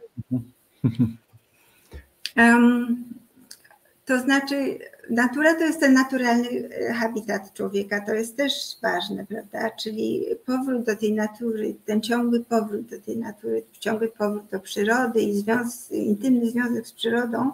C: To znaczy, natura to jest ten naturalny habitat człowieka, to jest też ważne, prawda? Czyli powrót do tej natury, ten ciągły powrót do tej natury, ciągły powrót do przyrody i intymny związek z przyrodą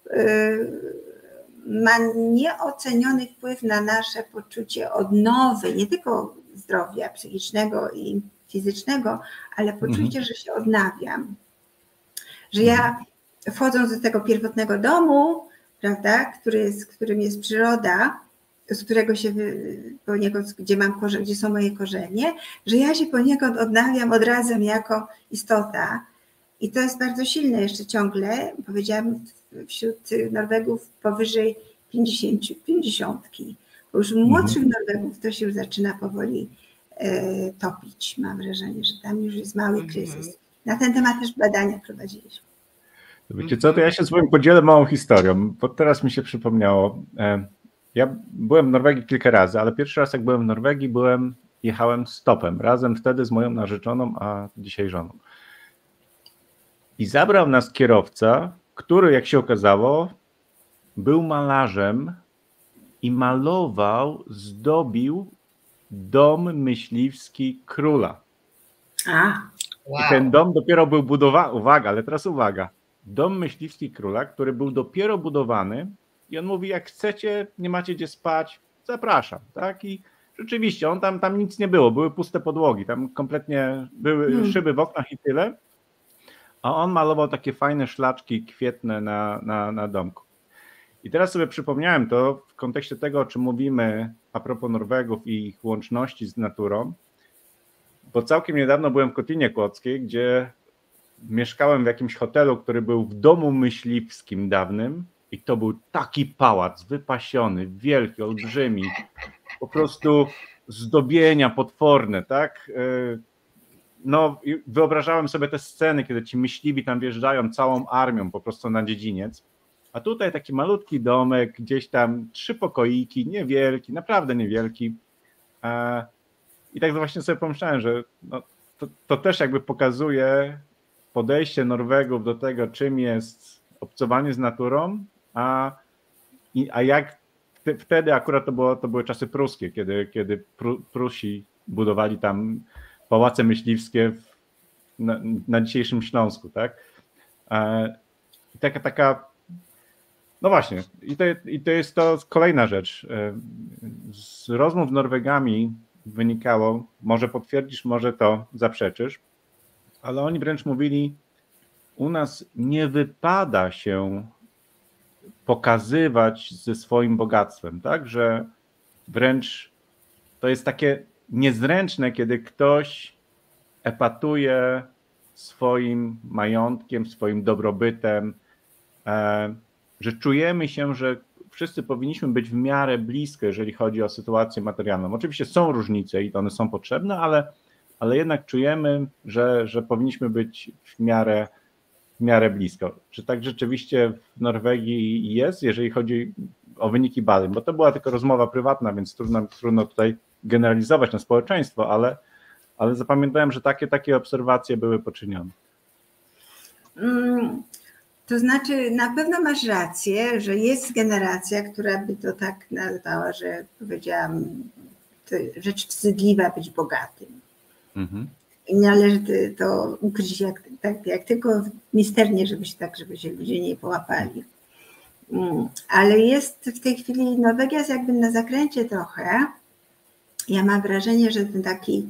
C: ma nieoceniony wpływ na nasze poczucie odnowy, nie tylko zdrowia psychicznego i fizycznego, ale poczucie, że się odnawiam. Że ja wchodząc do tego pierwotnego domu, prawda, którym jest przyroda, z którego się poniekąd, gdzie są moje korzenie, że ja się poniekąd odnawiam, odradzam jako istota. I to jest bardzo silne jeszcze ciągle, powiedziałam, wśród Norwegów powyżej 50. Bo już młodszych Norwegów to się już zaczyna powoli topić. Mam wrażenie, że tam już jest mały kryzys. Na ten temat też badania prowadziliśmy.
A: Wiecie co, to ja się z wami podzielę małą historią, bo teraz mi się przypomniało. Ja byłem w Norwegii kilka razy, ale pierwszy raz jak byłem w Norwegii, jechałem stopem, razem wtedy z moją narzeczoną, a dzisiaj żoną. I zabrał nas kierowca, który, jak się okazało, był malarzem i zdobił dom myśliwski króla.
B: Wow.
A: I ten dom dopiero był budowany, uwaga, dom myśliwski króla, który był dopiero budowany i on mówi, jak chcecie, nie macie gdzie spać, zapraszam, tak? I rzeczywiście, tam nic nie było, były puste podłogi, tam kompletnie były szyby w oknach i tyle, a on malował takie fajne szlaczki kwietne na domku. I teraz sobie przypomniałem to w kontekście tego, o czym mówimy a propos Norwegów i ich łączności z naturą, bo całkiem niedawno byłem w Kotlinie Kłodzkiej, gdzie mieszkałem w jakimś hotelu, który był w domu myśliwskim dawnym i to był taki pałac wypasiony, wielki, olbrzymi, po prostu zdobienia potworne, tak? No, wyobrażałem sobie te sceny, kiedy ci myśliwi tam wjeżdżają całą armią po prostu na dziedziniec, a tutaj taki malutki domek, gdzieś tam 3 pokoiki, niewielki, naprawdę niewielki. I tak właśnie sobie pomyślałem, że no, to też jakby pokazuje podejście Norwegów do tego, czym jest obcowanie z naturą, a jak wtedy akurat to były czasy pruskie, kiedy Prusi budowali tam pałace myśliwskie na dzisiejszym Śląsku, tak? I taka no właśnie, i to jest kolejna rzecz. Z rozmów z Norwegami wynikało, może potwierdzisz, może to zaprzeczysz, ale oni wręcz mówili, u nas nie wypada się pokazywać ze swoim bogactwem, tak, że wręcz to jest takie niezręczne, kiedy ktoś epatuje swoim majątkiem, swoim dobrobytem, że czujemy się, że wszyscy powinniśmy być w miarę blisko, jeżeli chodzi o sytuację materialną. Oczywiście są różnice i one są potrzebne, ale jednak czujemy, że powinniśmy być w miarę blisko. Czy tak rzeczywiście w Norwegii jest, jeżeli chodzi o wyniki badań? Bo to była tylko rozmowa prywatna, więc trudno tutaj generalizować na społeczeństwo, ale zapamiętałem, że takie obserwacje były poczynione.
C: To znaczy, na pewno masz rację, że jest generacja, która by to tak nazwała, że powiedziałam, to rzecz wstydliwa być bogatym. Mhm. I należy to ukryć jak tylko misternie, żeby się ludzie nie połapali. Ale jest w tej chwili, Norwegia jest jakby na zakręcie trochę. Ja mam wrażenie, że ten taki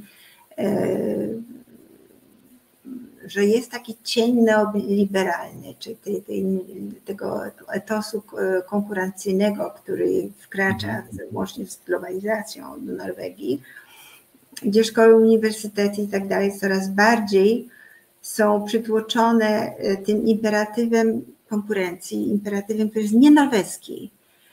C: że jest taki cień neoliberalny, czyli tego etosu konkurencyjnego, który wkracza łącznie z globalizacją do Norwegii, gdzie szkoły, uniwersytety i tak dalej coraz bardziej są przytłoczone tym imperatywem konkurencji, imperatywem, który jest nienorweski.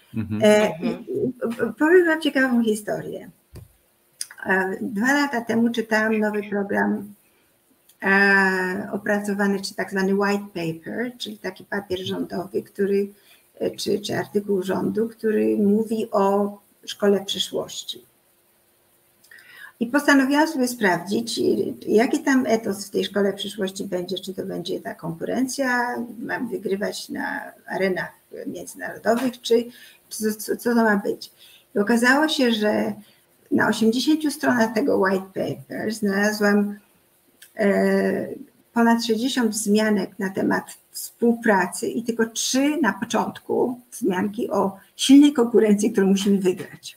C: Powiem wam ciekawą historię. 2 lata temu czytałam nowy program opracowany, czy tak zwany white paper, czyli taki papier rządowy, czy artykuł rządu, który mówi o szkole przyszłości. I postanowiłam sobie sprawdzić, jaki tam etos w tej szkole przyszłości będzie, czy to będzie ta konkurencja, mam wygrywać na arenach międzynarodowych, czy co to ma być. I okazało się, że na 80 stronach tego white paper znalazłam ponad 60 wzmianek na temat współpracy i tylko 3 na początku wzmianki o silnej konkurencji, którą musimy wygrać.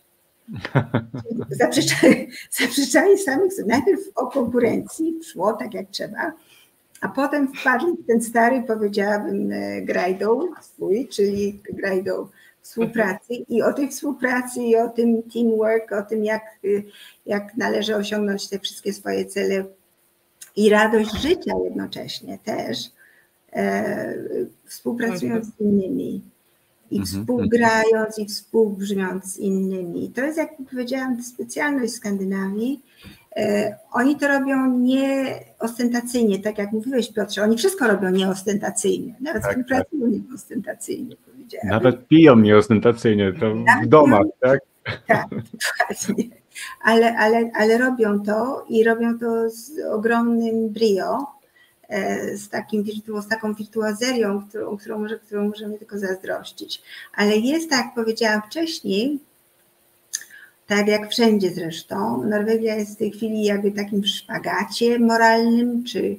C: Zaprzeczali samych sobie. Najpierw o konkurencji, szło tak jak trzeba, a potem wpadli w ten stary, powiedziałabym, grajdoł swój, czyli grajdoł współpracy i o tej współpracy i o tym teamwork, o tym jak należy osiągnąć te wszystkie swoje cele i radość życia jednocześnie też, współpracując z innymi i współgrając i współbrzmiąc z innymi. I to jest, jak powiedziałam, specjalność Skandynawii. Oni to robią nie ostentacyjnie, tak jak mówiłeś, Piotrze, oni wszystko robią nieostentacyjnie, nawet współpracują nieostentacyjnie, powiedziałam.
A: Nawet piją nieostentacyjnie, to w domach, tak?
C: Tak, dokładnie. Ale robią to i robią to z ogromnym brio, z taką wirtuozerią, którą możemy tylko zazdrościć. Ale jest, tak jak powiedziałam wcześniej, tak jak wszędzie zresztą, Norwegia jest w tej chwili jakby takim szpagacie moralnym, czy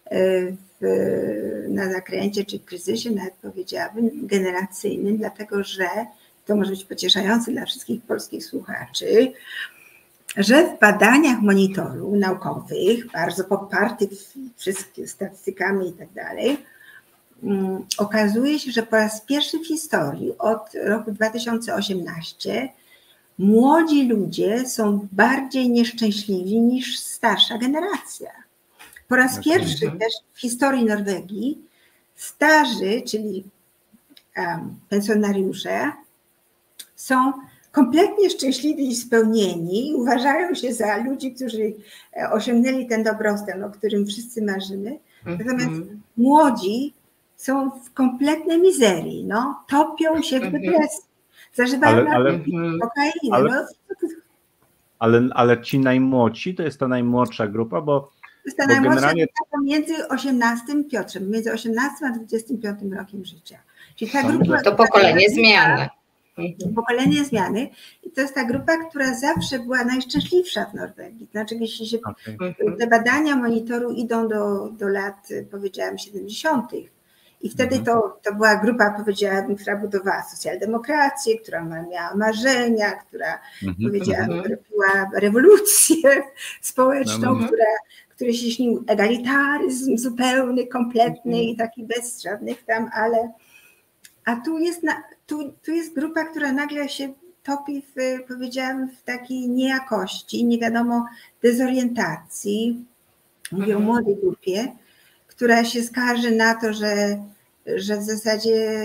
C: na zakręcie, czy w kryzysie, nawet powiedziałabym, generacyjnym, dlatego że to może być pocieszające dla wszystkich polskich słuchaczy, że w badaniach monitoru naukowych, bardzo popartych wszystkimi statystykami i tak dalej, okazuje się, że po raz pierwszy w historii od roku 2018 młodzi ludzie są bardziej nieszczęśliwi niż starsza generacja. Po raz pierwszy też w historii Norwegii starzy, czyli pensjonariusze, są kompletnie szczęśliwi i spełnieni, uważają się za ludzi, którzy osiągnęli ten dobrostan, o którym wszyscy marzymy. Natomiast młodzi są w kompletnej mizerii, topią się w depresji, zażywają kokainę.
A: ale ci najmłodsi to jest ta najmłodsza grupa, bo
C: To jest ta najmłodsza
A: generalnie...
C: grupa między 18 Piotrem, między 18 a 25 rokiem życia. Czyli ta grupa,
B: to pokolenie zmiany.
C: Pokolenie zmiany i to jest ta grupa, która zawsze była najszczęśliwsza w Norwegii. Znaczy, jeśli się te badania monitoru idą do lat, powiedziałam, 70. I wtedy to była grupa, powiedziałabym, która budowała socjaldemokrację, która miała marzenia, która, powiedziałabym, robiła rewolucję społeczną, której się śnił egalitaryzm zupełny, kompletny i taki bez żadnych tam, ale... A tu jest grupa, która nagle się topi powiedziałam, w takiej niejakości, nie wiadomo, dezorientacji. Mówię o młodej grupie, która się skarży na to, że w zasadzie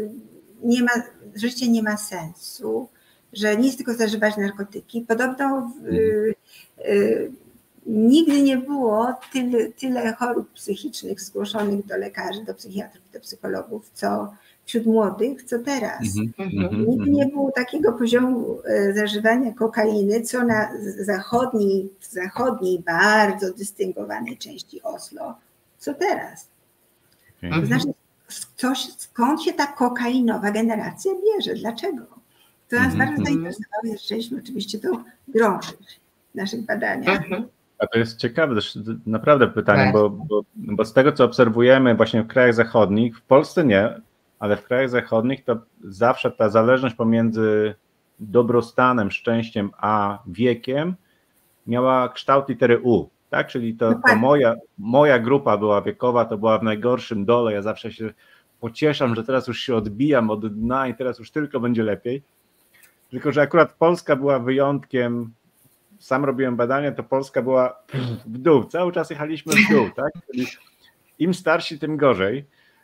C: życie nie ma sensu, że nie jest tylko zażywać narkotyki. Podobno nigdy nie było tyle chorób psychicznych zgłoszonych do lekarzy, do psychiatrów, do psychologów, co wśród młodych, co teraz. Nigdy nie było takiego poziomu zażywania kokainy, co na zachodniej bardzo dystyngowanej części Oslo, co teraz. To znaczy, skąd się ta kokainowa generacja bierze? Dlaczego? To nas bardzo zainteresowało, zaczęliśmy oczywiście to drążyć w naszych badaniach.
A: A to jest ciekawe, też naprawdę pytanie, bo z tego, co obserwujemy właśnie w krajach zachodnich, w Polsce nie, ale w krajach zachodnich to zawsze ta zależność pomiędzy dobrostanem, szczęściem a wiekiem miała kształt litery U, tak? Czyli to moja grupa była wiekowa, to była w najgorszym dole, ja zawsze się pocieszam, że teraz już się odbijam od dna i teraz już tylko będzie lepiej. Tylko że akurat Polska była wyjątkiem, sam robiłem badania, to Polska była w dół, cały czas jechaliśmy w dół, tak? Czyli im starsi, tym gorzej.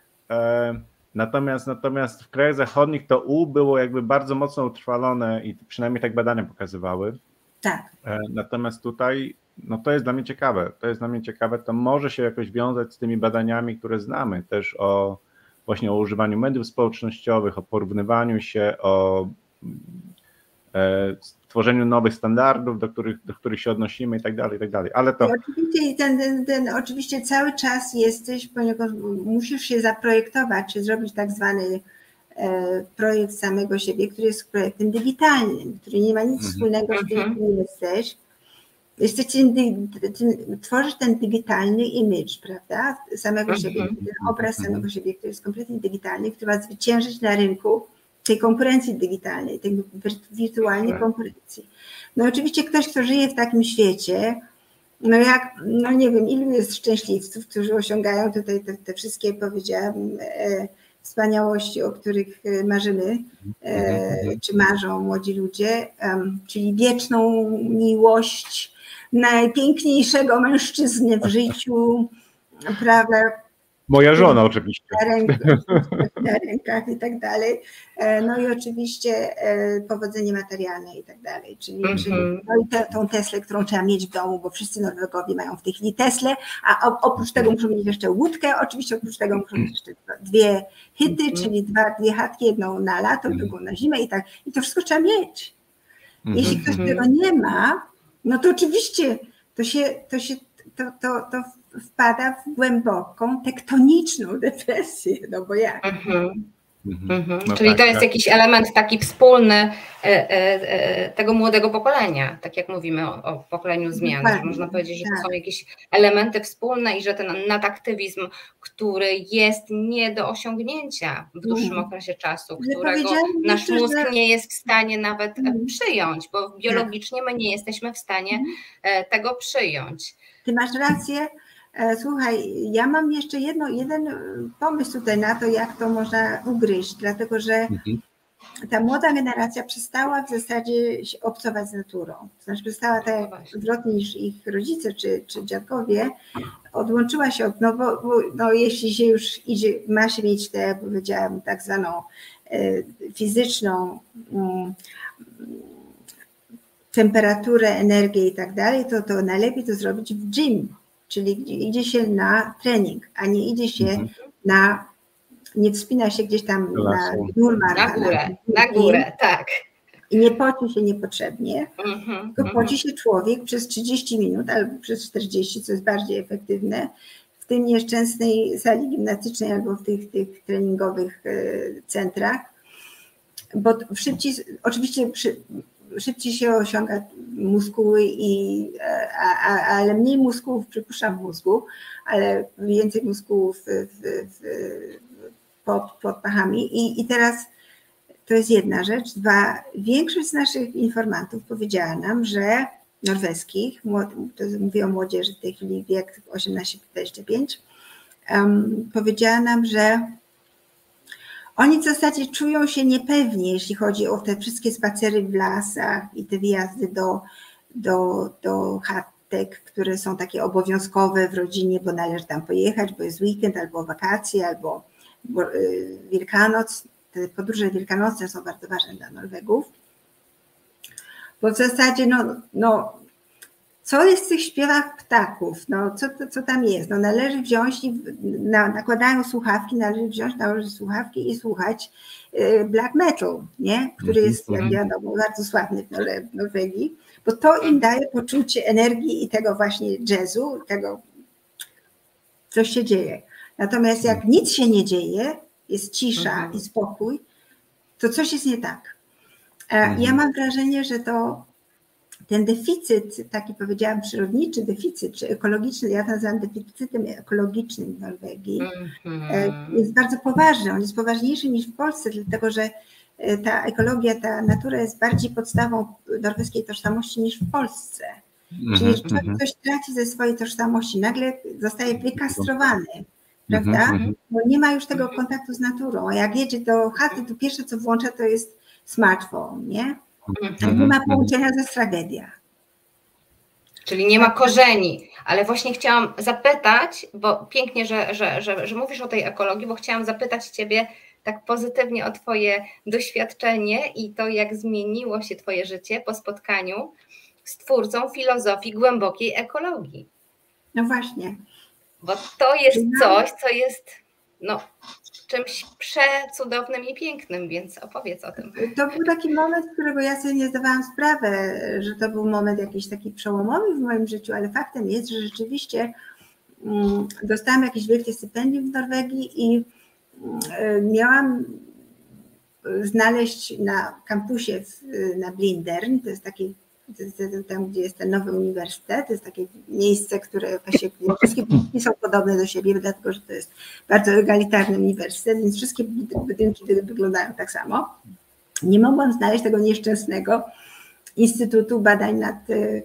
A: Natomiast w krajach zachodnich to U było jakby bardzo mocno utrwalone i przynajmniej tak badania pokazywały.
C: Tak.
A: Natomiast tutaj, no to jest dla mnie ciekawe, to może się jakoś wiązać z tymi badaniami, które znamy, też właśnie o używaniu mediów społecznościowych, o porównywaniu się, o tworzeniu nowych standardów, do których się odnosimy i tak dalej, ale to...
C: Oczywiście cały czas jesteś, ponieważ musisz się zaprojektować, czy zrobić tak zwany projekt samego siebie, który jest projektem digitalnym, który nie ma nic wspólnego z tym, kim jesteś. Tworzysz ten digitalny image, prawda, samego siebie, ten obraz samego siebie, który jest kompletnie digitalny, który ma zwyciężyć na rynku tej konkurencji digitalnej, tej wirtualnej konkurencji. No oczywiście ktoś, kto żyje w takim świecie, nie wiem, ilu jest szczęśliwców, którzy osiągają tutaj te wszystkie, powiedziałam, wspaniałości, o których marzymy, czy marzą młodzi ludzie, czyli wieczną miłość najpiękniejszego mężczyzny w życiu, prawda?
A: Moja żona oczywiście.
C: Na rękach i tak dalej. No i oczywiście powodzenie materialne i tak dalej. Czyli no i tą Teslę, którą trzeba mieć w domu, bo wszyscy Norwegowie mają w tej chwili Teslę, a oprócz tego muszą mieć jeszcze łódkę, oczywiście oprócz tego muszą mieć jeszcze dwie hyty, czyli dwie chatki, jedną na lato, drugą na zimę i tak. I to wszystko trzeba mieć. Jeśli ktoś tego nie ma, no to oczywiście to wpada w głęboką, tektoniczną depresję, no bo jak?
B: No czyli tak, to jest jakiś element taki wspólny tego młodego pokolenia, tak jak mówimy o pokoleniu zmian, że można powiedzieć, że to są jakieś elementy wspólne i że ten nadaktywizm, który jest nie do osiągnięcia w dłuższym okresie czasu, którego nasz mózg nie jest w stanie nawet przyjąć, bo biologicznie my nie jesteśmy w stanie tego przyjąć.
C: Ty masz rację. Słuchaj, ja mam jeszcze jeden pomysł tutaj na to, jak to można ugryźć, dlatego że ta młoda generacja przestała w zasadzie się obcować z naturą. To znaczy przestała tak odwrotnie niż ich rodzice czy dziadkowie, odłączyła się od, bo jeśli się już idzie, ma się mieć tę, jak powiedziałam, tak zwaną fizyczną temperaturę, energię i tak dalej, to najlepiej to zrobić w gym. Czyli idzie się na trening, a nie idzie się nie wspina się gdzieś tam
B: na górę, tak.
C: I nie poci się niepotrzebnie, tylko poci się człowiek przez 30 minut albo przez 40, co jest bardziej efektywne, w tym nieszczęsnej sali gimnastycznej albo w tych treningowych centrach, bo oczywiście szybciej się osiąga muskuły, ale mniej muskułów, przypuszczam, w mózgu, ale więcej muskułów pod pachami. I teraz to jest jedna rzecz. Dwa, większość z naszych informantów powiedziała nam, że norweskich, to mówię o młodzieży w tej chwili wiek 18-25, powiedziała nam, że oni w zasadzie czują się niepewnie, jeśli chodzi o te wszystkie spacery w lasach i te wyjazdy do chatek, które są takie obowiązkowe w rodzinie, bo należy tam pojechać, bo jest weekend, albo wakacje, albo Wielkanoc. Te podróże wielkanocne są bardzo ważne dla Norwegów. Bo w zasadzie, co jest w tych śpiewach ptaków? Co tam jest? Należy wziąć, nakładają słuchawki, należy wziąć nałożyć słuchawki i słuchać black metal, nie? Który jest, jak wiadomo, bardzo sławny w Norwegii, bo to im daje poczucie energii i tego właśnie jazzu, tego, co się dzieje. Natomiast jak nic się nie dzieje, jest cisza i spokój, to coś jest nie tak. Ja mam wrażenie, że ten deficyt, taki powiedziałam, przyrodniczy deficyt, czy ekologiczny, ja to nazywam deficytem ekologicznym w Norwegii, jest bardzo poważny. On jest poważniejszy niż w Polsce, dlatego że ta ekologia, ta natura jest bardziej podstawą norweskiej tożsamości niż w Polsce. Czyli jeżeli człowiek coś traci ze swojej tożsamości, nagle zostaje wykastrowany, prawda? Bo nie ma już tego kontaktu z naturą. A jak jedzie do chaty, to pierwsze co włącza, to jest smartfon, nie? Nie ma połączenia, to jest tragedia.
B: Czyli nie ma korzeni, ale właśnie chciałam zapytać, bo pięknie, że mówisz o tej ekologii, bo chciałam zapytać Ciebie tak pozytywnie o Twoje doświadczenie i to, jak zmieniło się Twoje życie po spotkaniu z twórcą filozofii głębokiej ekologii.
C: No właśnie.
B: Bo to jest coś, co jest czymś przecudownym i pięknym, więc opowiedz o tym.
C: To był taki moment, którego ja sobie nie zdawałam sprawę, że to był moment jakiś taki przełomowy w moim życiu, ale faktem jest, że rzeczywiście dostałam jakieś wielkie stypendium w Norwegii i miałam znaleźć na kampusie na Blindern, to jest taki, tam gdzie jest ten nowy uniwersytet, to jest takie miejsce, które właśnie wszystkie budynki są podobne do siebie, dlatego że to jest bardzo egalitarny uniwersytet, więc wszystkie budynki wyglądają tak samo. Nie mogłam znaleźć tego nieszczęsnego Instytutu Badań nad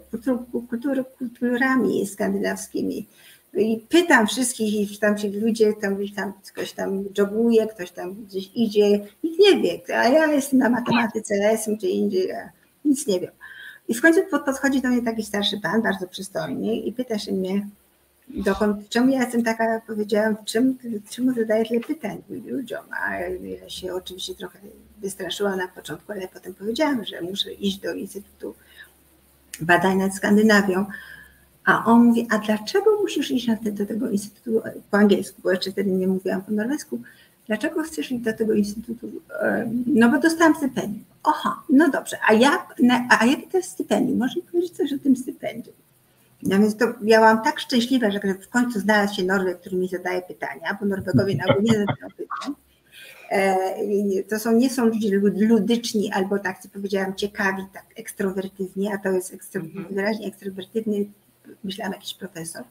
C: Kulturami Skandynawskimi. I pytam wszystkich, i tam ci ludzie, tam ktoś tam joguje, ktoś tam gdzieś idzie, nikt nie wie, a ja jestem na matematyce, ja jestem gdzie indziej, ja nic nie wiem. I w końcu podchodzi do mnie taki starszy pan, bardzo przystojny, i pyta się mnie, czemu ja jestem taka, powiedziałam, czemu zadaję tyle pytań ludziom, a ja się oczywiście trochę wystraszyłam na początku, ale potem powiedziałam, że muszę iść do Instytutu Badań nad Skandynawią, a on mówi, a dlaczego musisz iść do tego instytutu, po angielsku, bo jeszcze wtedy nie mówiłam po norwesku, dlaczego chcesz iść do tego instytutu? No bo dostałam stypendium. Aha, no dobrze, a jakie to jest stypendium? Może mi powiedzieć coś o tym stypendium? No więc to ja byłam tak szczęśliwa, że w końcu znalazł się Norweg, który mi zadaje pytania, bo Norwegowie na ogół nie zadają pytań. To nie są ludzie ludyczni albo tak, co powiedziałam, ciekawi, tak ekstrowertywni, a to jest wyraźnie ekstrowertywny, myślałam, jakiś profesor.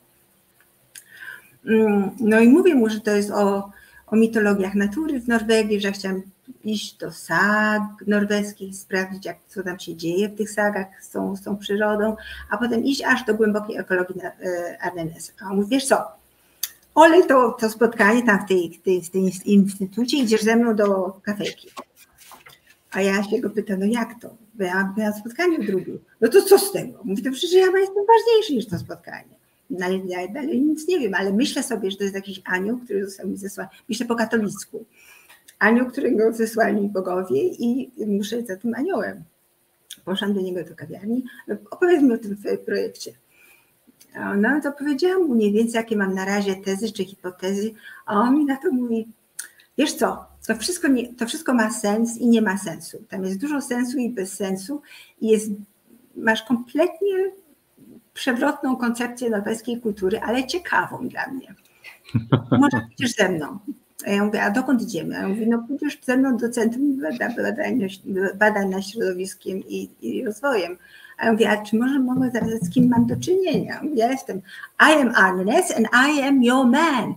C: No i mówię mu, że to jest o mitologiach natury w Norwegii, że chciałam iść do sag norweskich, sprawdzić, co tam się dzieje w tych sagach z tą przyrodą, a potem iść aż do głębokiej ekologii na Ardennes. A on mówi, wiesz co, olej to spotkanie tam w tym instytucie, idziesz ze mną do kafejki. A ja się go pytam, no jak to? Bo ja miałam spotkanie w drugiej. No to co z tego? Mówi, to przecież ja jestem ważniejszy niż to spotkanie. No, ja dalej nic nie wiem, ale myślę sobie, że to jest jakiś anioł, który został mi zesłany. Myślę po katolicku. Anioł, którego zesłali mi bogowie i muszę za tym aniołem. Poszłam do niego do kawiarni. Opowiedz mi o tym projekcie. No to powiedziałam mu mniej więcej, jakie mam na razie tezy czy hipotezy, a on mi na to mówi, Wiesz co, to wszystko ma sens i nie ma sensu. Tam jest dużo sensu i bez sensu i masz kompletnie przewrotną koncepcję norweskiej kultury, ale ciekawą dla mnie. Może pójdziesz ze mną. A ja mówię, a dokąd idziemy? A ja mówię, no pójdziesz ze mną do Centrum Badań nad Środowiskiem i Rozwojem. A ja mówię, a czy mogę zapytać, z kim mam do czynienia? Ja jestem, I am Arnes and I am your man.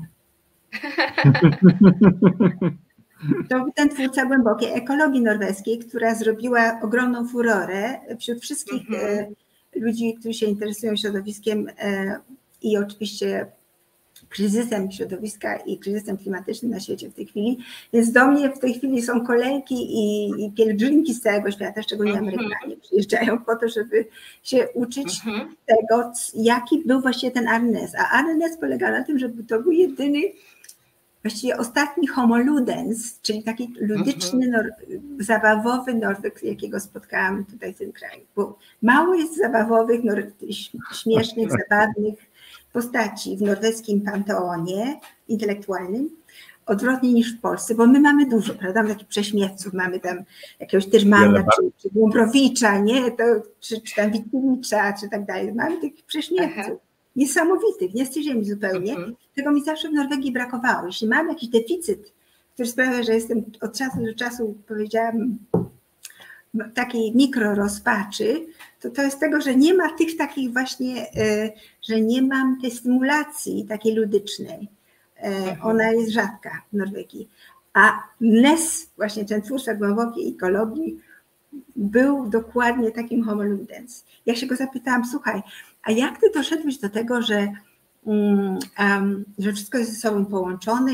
C: To był ten twórca głębokiej ekologii norweskiej, która zrobiła ogromną furorę wśród wszystkich ludzi, którzy się interesują środowiskiem i oczywiście kryzysem środowiska i kryzysem klimatycznym na świecie w tej chwili. Więc do mnie w tej chwili są kolejki i pielgrzymki z całego świata, szczególnie Amerykanie przyjeżdżają po to, żeby się uczyć tego, jaki był właściwie ten Arnes. A Arnes polega na tym, że to był jedyny, właściwie ostatni homo ludens, czyli taki ludyczny, zabawowy Norweg, jakiego spotkałam tutaj w tym kraju. Bo mało jest zabawowych, śmiesznych, zabawnych postaci w norweskim panteonie intelektualnym, odwrotnie niż w Polsce, bo my mamy dużo, prawda? Mamy takich prześmiewców, mamy tam jakiegoś Tyrmana, czy Gombrowicza, nie? Czy tam Witkiewicza, czy tak dalej. Mamy takich prześmiewców niesamowitych, nie z tej ziemi zupełnie. Tego mi zawsze w Norwegii brakowało. Jeśli mam jakiś deficyt, który sprawia, że jestem od czasu do czasu, powiedziałam, takiej mikrorozpaczy, to jest tego, że nie ma tych takich właśnie, że nie mam tej stymulacji takiej ludycznej. Ona jest rzadka w Norwegii. A Ness, właśnie ten twórca głębokiej ekologii, był dokładnie takim homo ludens. Ja się go zapytałam, słuchaj, a jak ty doszedłeś do tego, że wszystko jest ze sobą połączone?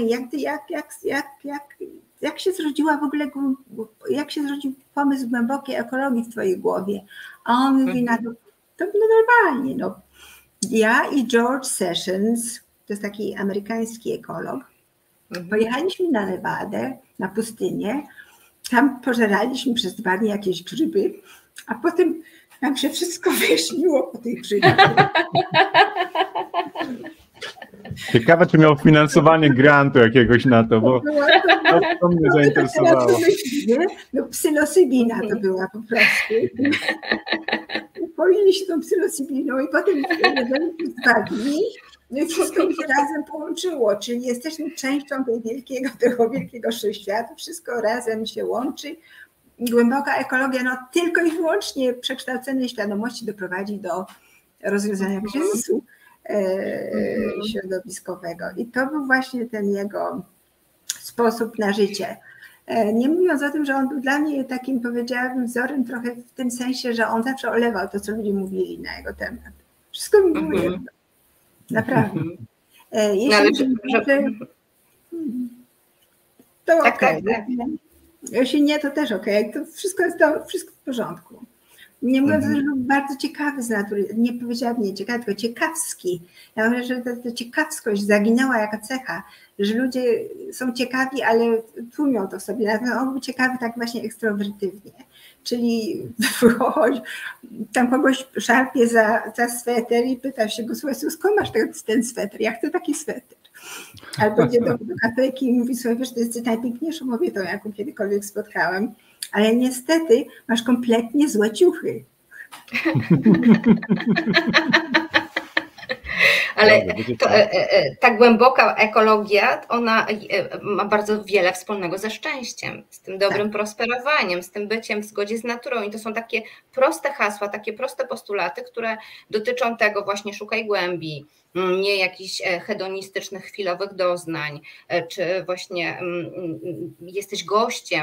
C: Jak się zrodziła w ogóle, jak się zrodził pomysł głębokiej ekologii w twojej głowie? A on mówi na to było normalnie. No. Ja i George Sessions, to jest taki amerykański ekolog, pojechaliśmy na Nevadę, na pustynię, tam pożeraliśmy przez 2 dni jakieś grzyby, a potem nam się wszystko wyjaśniło po tych grzybach.
A: Ciekawe, czy miał finansowanie grantu jakiegoś na to, bo to mnie zainteresowało.
C: No psylosybina to była po prostu. Poili się tą psylosybiną i potem spadli, no i wszystko mi się razem połączyło, czyli jesteśmy częścią tego wielkiego wszechświata, wszystko razem się łączy. Głęboka ekologia, no tylko i wyłącznie przekształcenie świadomości doprowadzi do rozwiązania kryzysu środowiskowego. I to był właśnie ten jego sposób na życie. Nie mówiąc o tym, że on był dla mnie takim, powiedziałabym, wzorem trochę w tym sensie, że on zawsze olewał to, co ludzie mówili na jego temat. Wszystko mi było jedno. Naprawdę. To tak, okej. Tak. Jeśli nie, to też okej. To wszystko jest wszystko w porządku. Nie mówiąc, że był bardzo ciekawy z natury. Nie powiedziałabym nie ciekawy, tylko ciekawski. Ja myślę, że ta ciekawskość zaginęła jako cecha, że ludzie są ciekawi, ale tłumią to w sobie. Natomiast on był ciekawy tak właśnie ekstrowertywnie. Czyli tam kogoś szarpie za sweter i pyta się go, słuchaj, skąd masz ten sweter? Ja chcę taki sweter. Albo idzie do kafejki i mówi, słuchaj, wiesz, to jest najpiękniejszą kobietą, jaką kiedykolwiek spotkałem, ale niestety masz kompletnie złe ciuchy.
B: Ale ta głęboka ekologia, ona ma bardzo wiele wspólnego ze szczęściem, z tym dobrym prosperowaniem, z tym byciem w zgodzie z naturą. I to są takie proste hasła, takie proste postulaty, które dotyczą tego właśnie szukaj głębi, nie jakichś hedonistycznych, chwilowych doznań, czy właśnie jesteś gościem,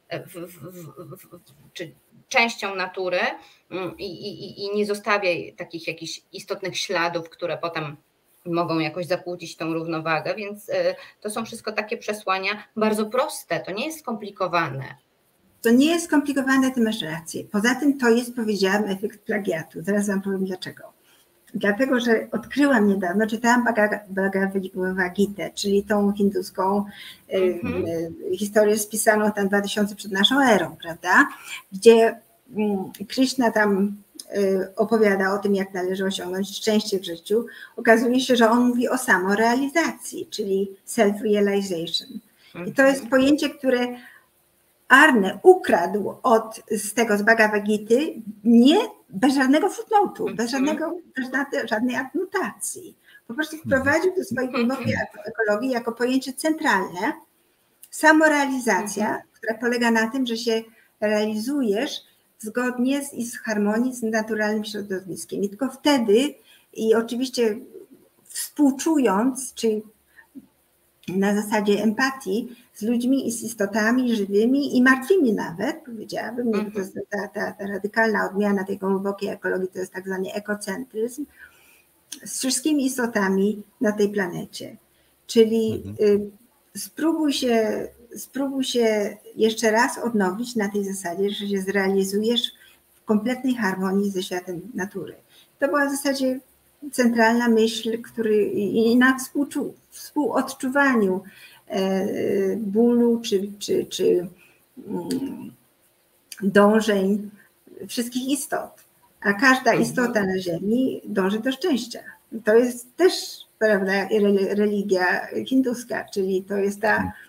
B: czy częścią natury i nie zostawiaj takich jakichś istotnych śladów, które potem mogą jakoś zakłócić tą równowagę, więc to są wszystko takie przesłania bardzo proste, to nie jest skomplikowane.
C: To nie jest skomplikowane, ty masz rację. Poza tym to jest, powiedziałam, efekt plagiatu. Zaraz wam powiem dlaczego. Dlatego, że odkryłam niedawno, czytałam Bhagavad Gitę, czyli tą hinduską historię spisaną tam 2000 przed naszą erą, prawda? Gdzie Krishna tam opowiada o tym, jak należy osiągnąć szczęście w życiu. Okazuje się, że on mówi o samorealizacji, czyli self-realization. I to jest pojęcie, które Arne ukradł z Bhagavad Gity, bez żadnego footnote'u, bez żadnej adnotacji. Po prostu wprowadził do swojej głębokiej ekologii jako pojęcie centralne samorealizacja, która polega na tym, że się realizujesz zgodnie i w harmonii z naturalnym środowiskiem. I tylko wtedy, i oczywiście współczując, czyli na zasadzie empatii z ludźmi i z istotami żywymi i martwymi nawet, powiedziałabym, to jest ta radykalna odmiana tej głębokiej ekologii, to jest tak zwany ekocentryzm, z wszystkimi istotami na tej planecie. Czyli spróbuj się jeszcze raz odnowić na tej zasadzie, że się zrealizujesz w kompletnej harmonii ze światem natury. To była w zasadzie centralna myśl, i na współodczuwaniu bólu czy dążeń wszystkich istot. A każda istota na Ziemi dąży do szczęścia. To jest też, prawda, religia hinduska, czyli to jest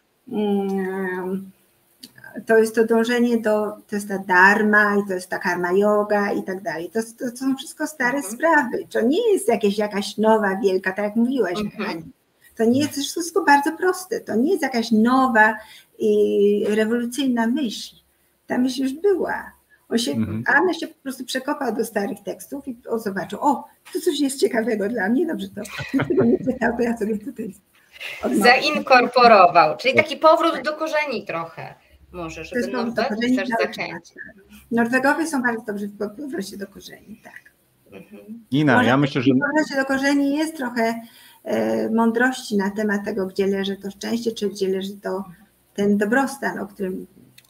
C: to dążenie to jest ta dharma i to jest ta karma yoga i tak dalej. To są wszystko stare sprawy. To nie jest jakaś nowa, wielka, tak jak mówiłaś, Ani. To nie jest wszystko bardzo proste. To nie jest jakaś nowa i rewolucyjna myśl. Ta myśl już była. Arne się po prostu przekopał do starych tekstów i zobaczył, tu coś jest ciekawego dla mnie, dobrze, to tego nie czytał, to ja sobie tutaj
B: zainkorporował, czyli taki powrót do korzeni trochę może, żeby Norwegów też zachęcić.
C: Norwegowie są bardzo dobrzy w powrocie do korzeni, tak.
A: Nina, ja myślę, że
C: w powrocie do korzeni jest trochę mądrości na temat tego, gdzie leży to szczęście, czy gdzie leży ten dobrostan, o którym...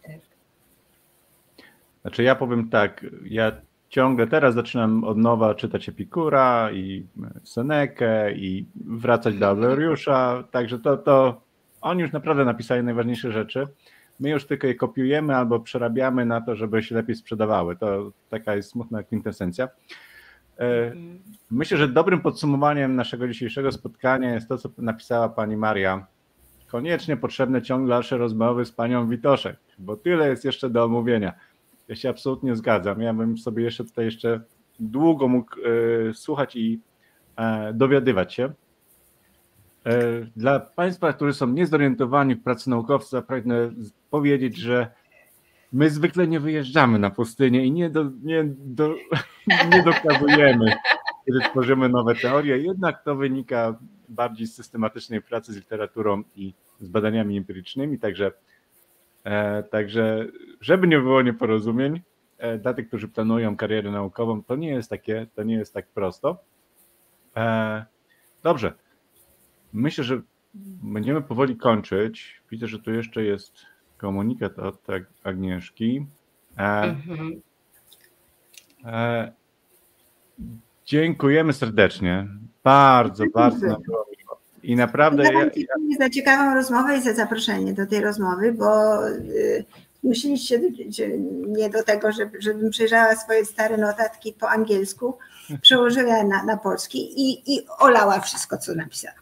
A: Znaczy ja powiem tak, ja ciągle teraz zaczynam od nowa czytać Epikura i Senekę i wracać do Aureliusza, także to oni już naprawdę napisali najważniejsze rzeczy. My już tylko je kopiujemy albo przerabiamy na to, żeby się lepiej sprzedawały. To taka jest smutna kwintesencja. Myślę, że dobrym podsumowaniem naszego dzisiejszego spotkania jest to, co napisała pani Maria. Koniecznie potrzebne ciągle dalsze rozmowy z panią Witoszek, bo tyle jest jeszcze do omówienia. Ja się absolutnie zgadzam. Ja bym sobie jeszcze długo mógł słuchać i dowiadywać się. Dla państwa, którzy są niezorientowani w pracy naukowca, pragnę powiedzieć, że my zwykle nie wyjeżdżamy na pustynię i nie dokazujemy, kiedy tworzymy nowe teorie, jednak to wynika bardziej z systematycznej pracy z literaturą i z badaniami empirycznymi, także żeby nie było nieporozumień, dla tych, którzy planują karierę naukową, to nie jest tak prosto. Dobrze, myślę, że będziemy powoli kończyć. Widzę, że tu jeszcze jest komunikat od Agnieszki. Dziękujemy serdecznie. Bardzo nam było miło. I naprawdę...
C: Dziękuję za ciekawą rozmowę i za zaproszenie do tej rozmowy, bo musieliście mnie do tego, żebym przejrzała swoje stare notatki po angielsku, przełożyła na polski i olała wszystko, co napisałam.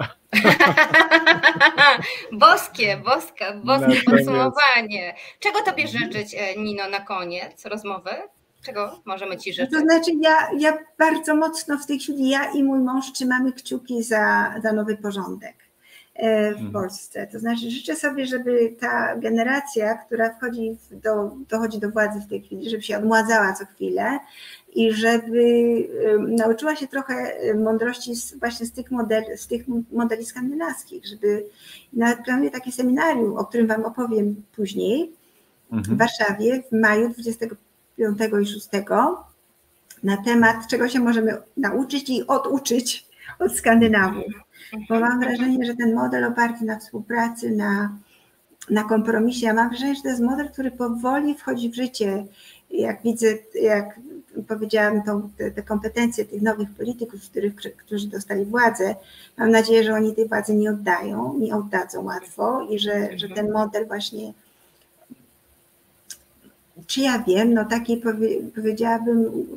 B: Boskie podsumowanie. Czego tobie życzyć, Nino, na koniec rozmowy? Czego możemy ci życzyć?
C: To znaczy ja bardzo mocno w tej chwili, ja i mój mąż trzymamy kciuki za nowy porządek w Polsce. To znaczy życzę sobie, żeby ta generacja, która dochodzi do władzy w tej chwili, żeby się odmładzała co chwilę i żeby nauczyła się trochę mądrości właśnie z tych modeli skandynawskich, żeby nawet planuję takie seminarium, o którym wam opowiem później w Warszawie w maju 25 i 6 na temat, czego się możemy nauczyć i oduczyć od Skandynawów. Bo mam wrażenie, że ten model oparty na współpracy, na kompromisie, ja mam wrażenie, że to jest model, który powoli wchodzi w życie. Jak widzę, jak powiedziałam, te kompetencje tych nowych polityków, którzy dostali władzę, mam nadzieję, że oni tej władzy nie oddadzą łatwo i że ten model właśnie, czy ja wiem, no taki powiedziałabym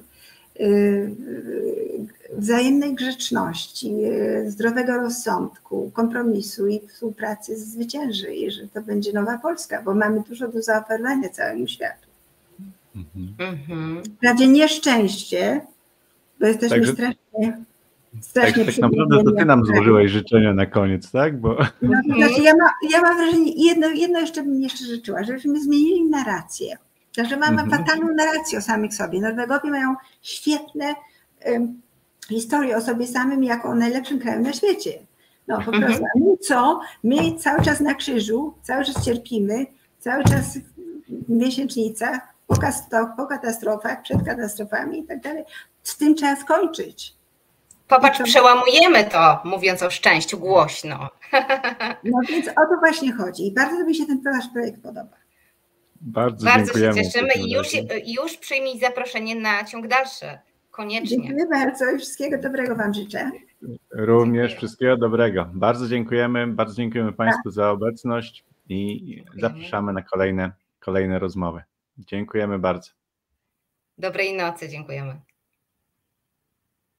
C: wzajemnej grzeczności, zdrowego rozsądku, kompromisu i współpracy zwycięży i że to będzie nowa Polska, bo mamy dużo do zaoferowania całemu światu. Wprawdzie nieszczęście, bo jesteśmy strasznie
A: tak naprawdę to ty nam złożyłeś życzenia na koniec, tak? Bo...
C: No, to znaczy ja mam wrażenie, jedno jeszcze bym życzyła, żebyśmy zmienili narrację. Że mamy fatalną narrację o samych sobie. Norwegowie mają świetne historie o sobie samym jako o najlepszym kraju na świecie. No po prostu, my cały czas na krzyżu, cały czas cierpimy, cały czas w miesięcznicach, po katastrofach, przed katastrofami i tak dalej. Z tym trzeba skończyć.
B: Popatrz, przełamujemy to, mówiąc o szczęściu głośno.
C: No więc o to właśnie chodzi i bardzo mi się ten wasz projekt podoba.
A: Bardzo
B: się cieszymy i już przyjmij zaproszenie na ciąg dalszy. Koniecznie.
C: Dziękuję bardzo i wszystkiego dobrego wam życzę.
A: Również wszystkiego dobrego. Bardzo dziękujemy Państwu za obecność i zapraszamy na kolejne rozmowy. Dziękujemy bardzo.
B: Dobrej nocy, dziękujemy.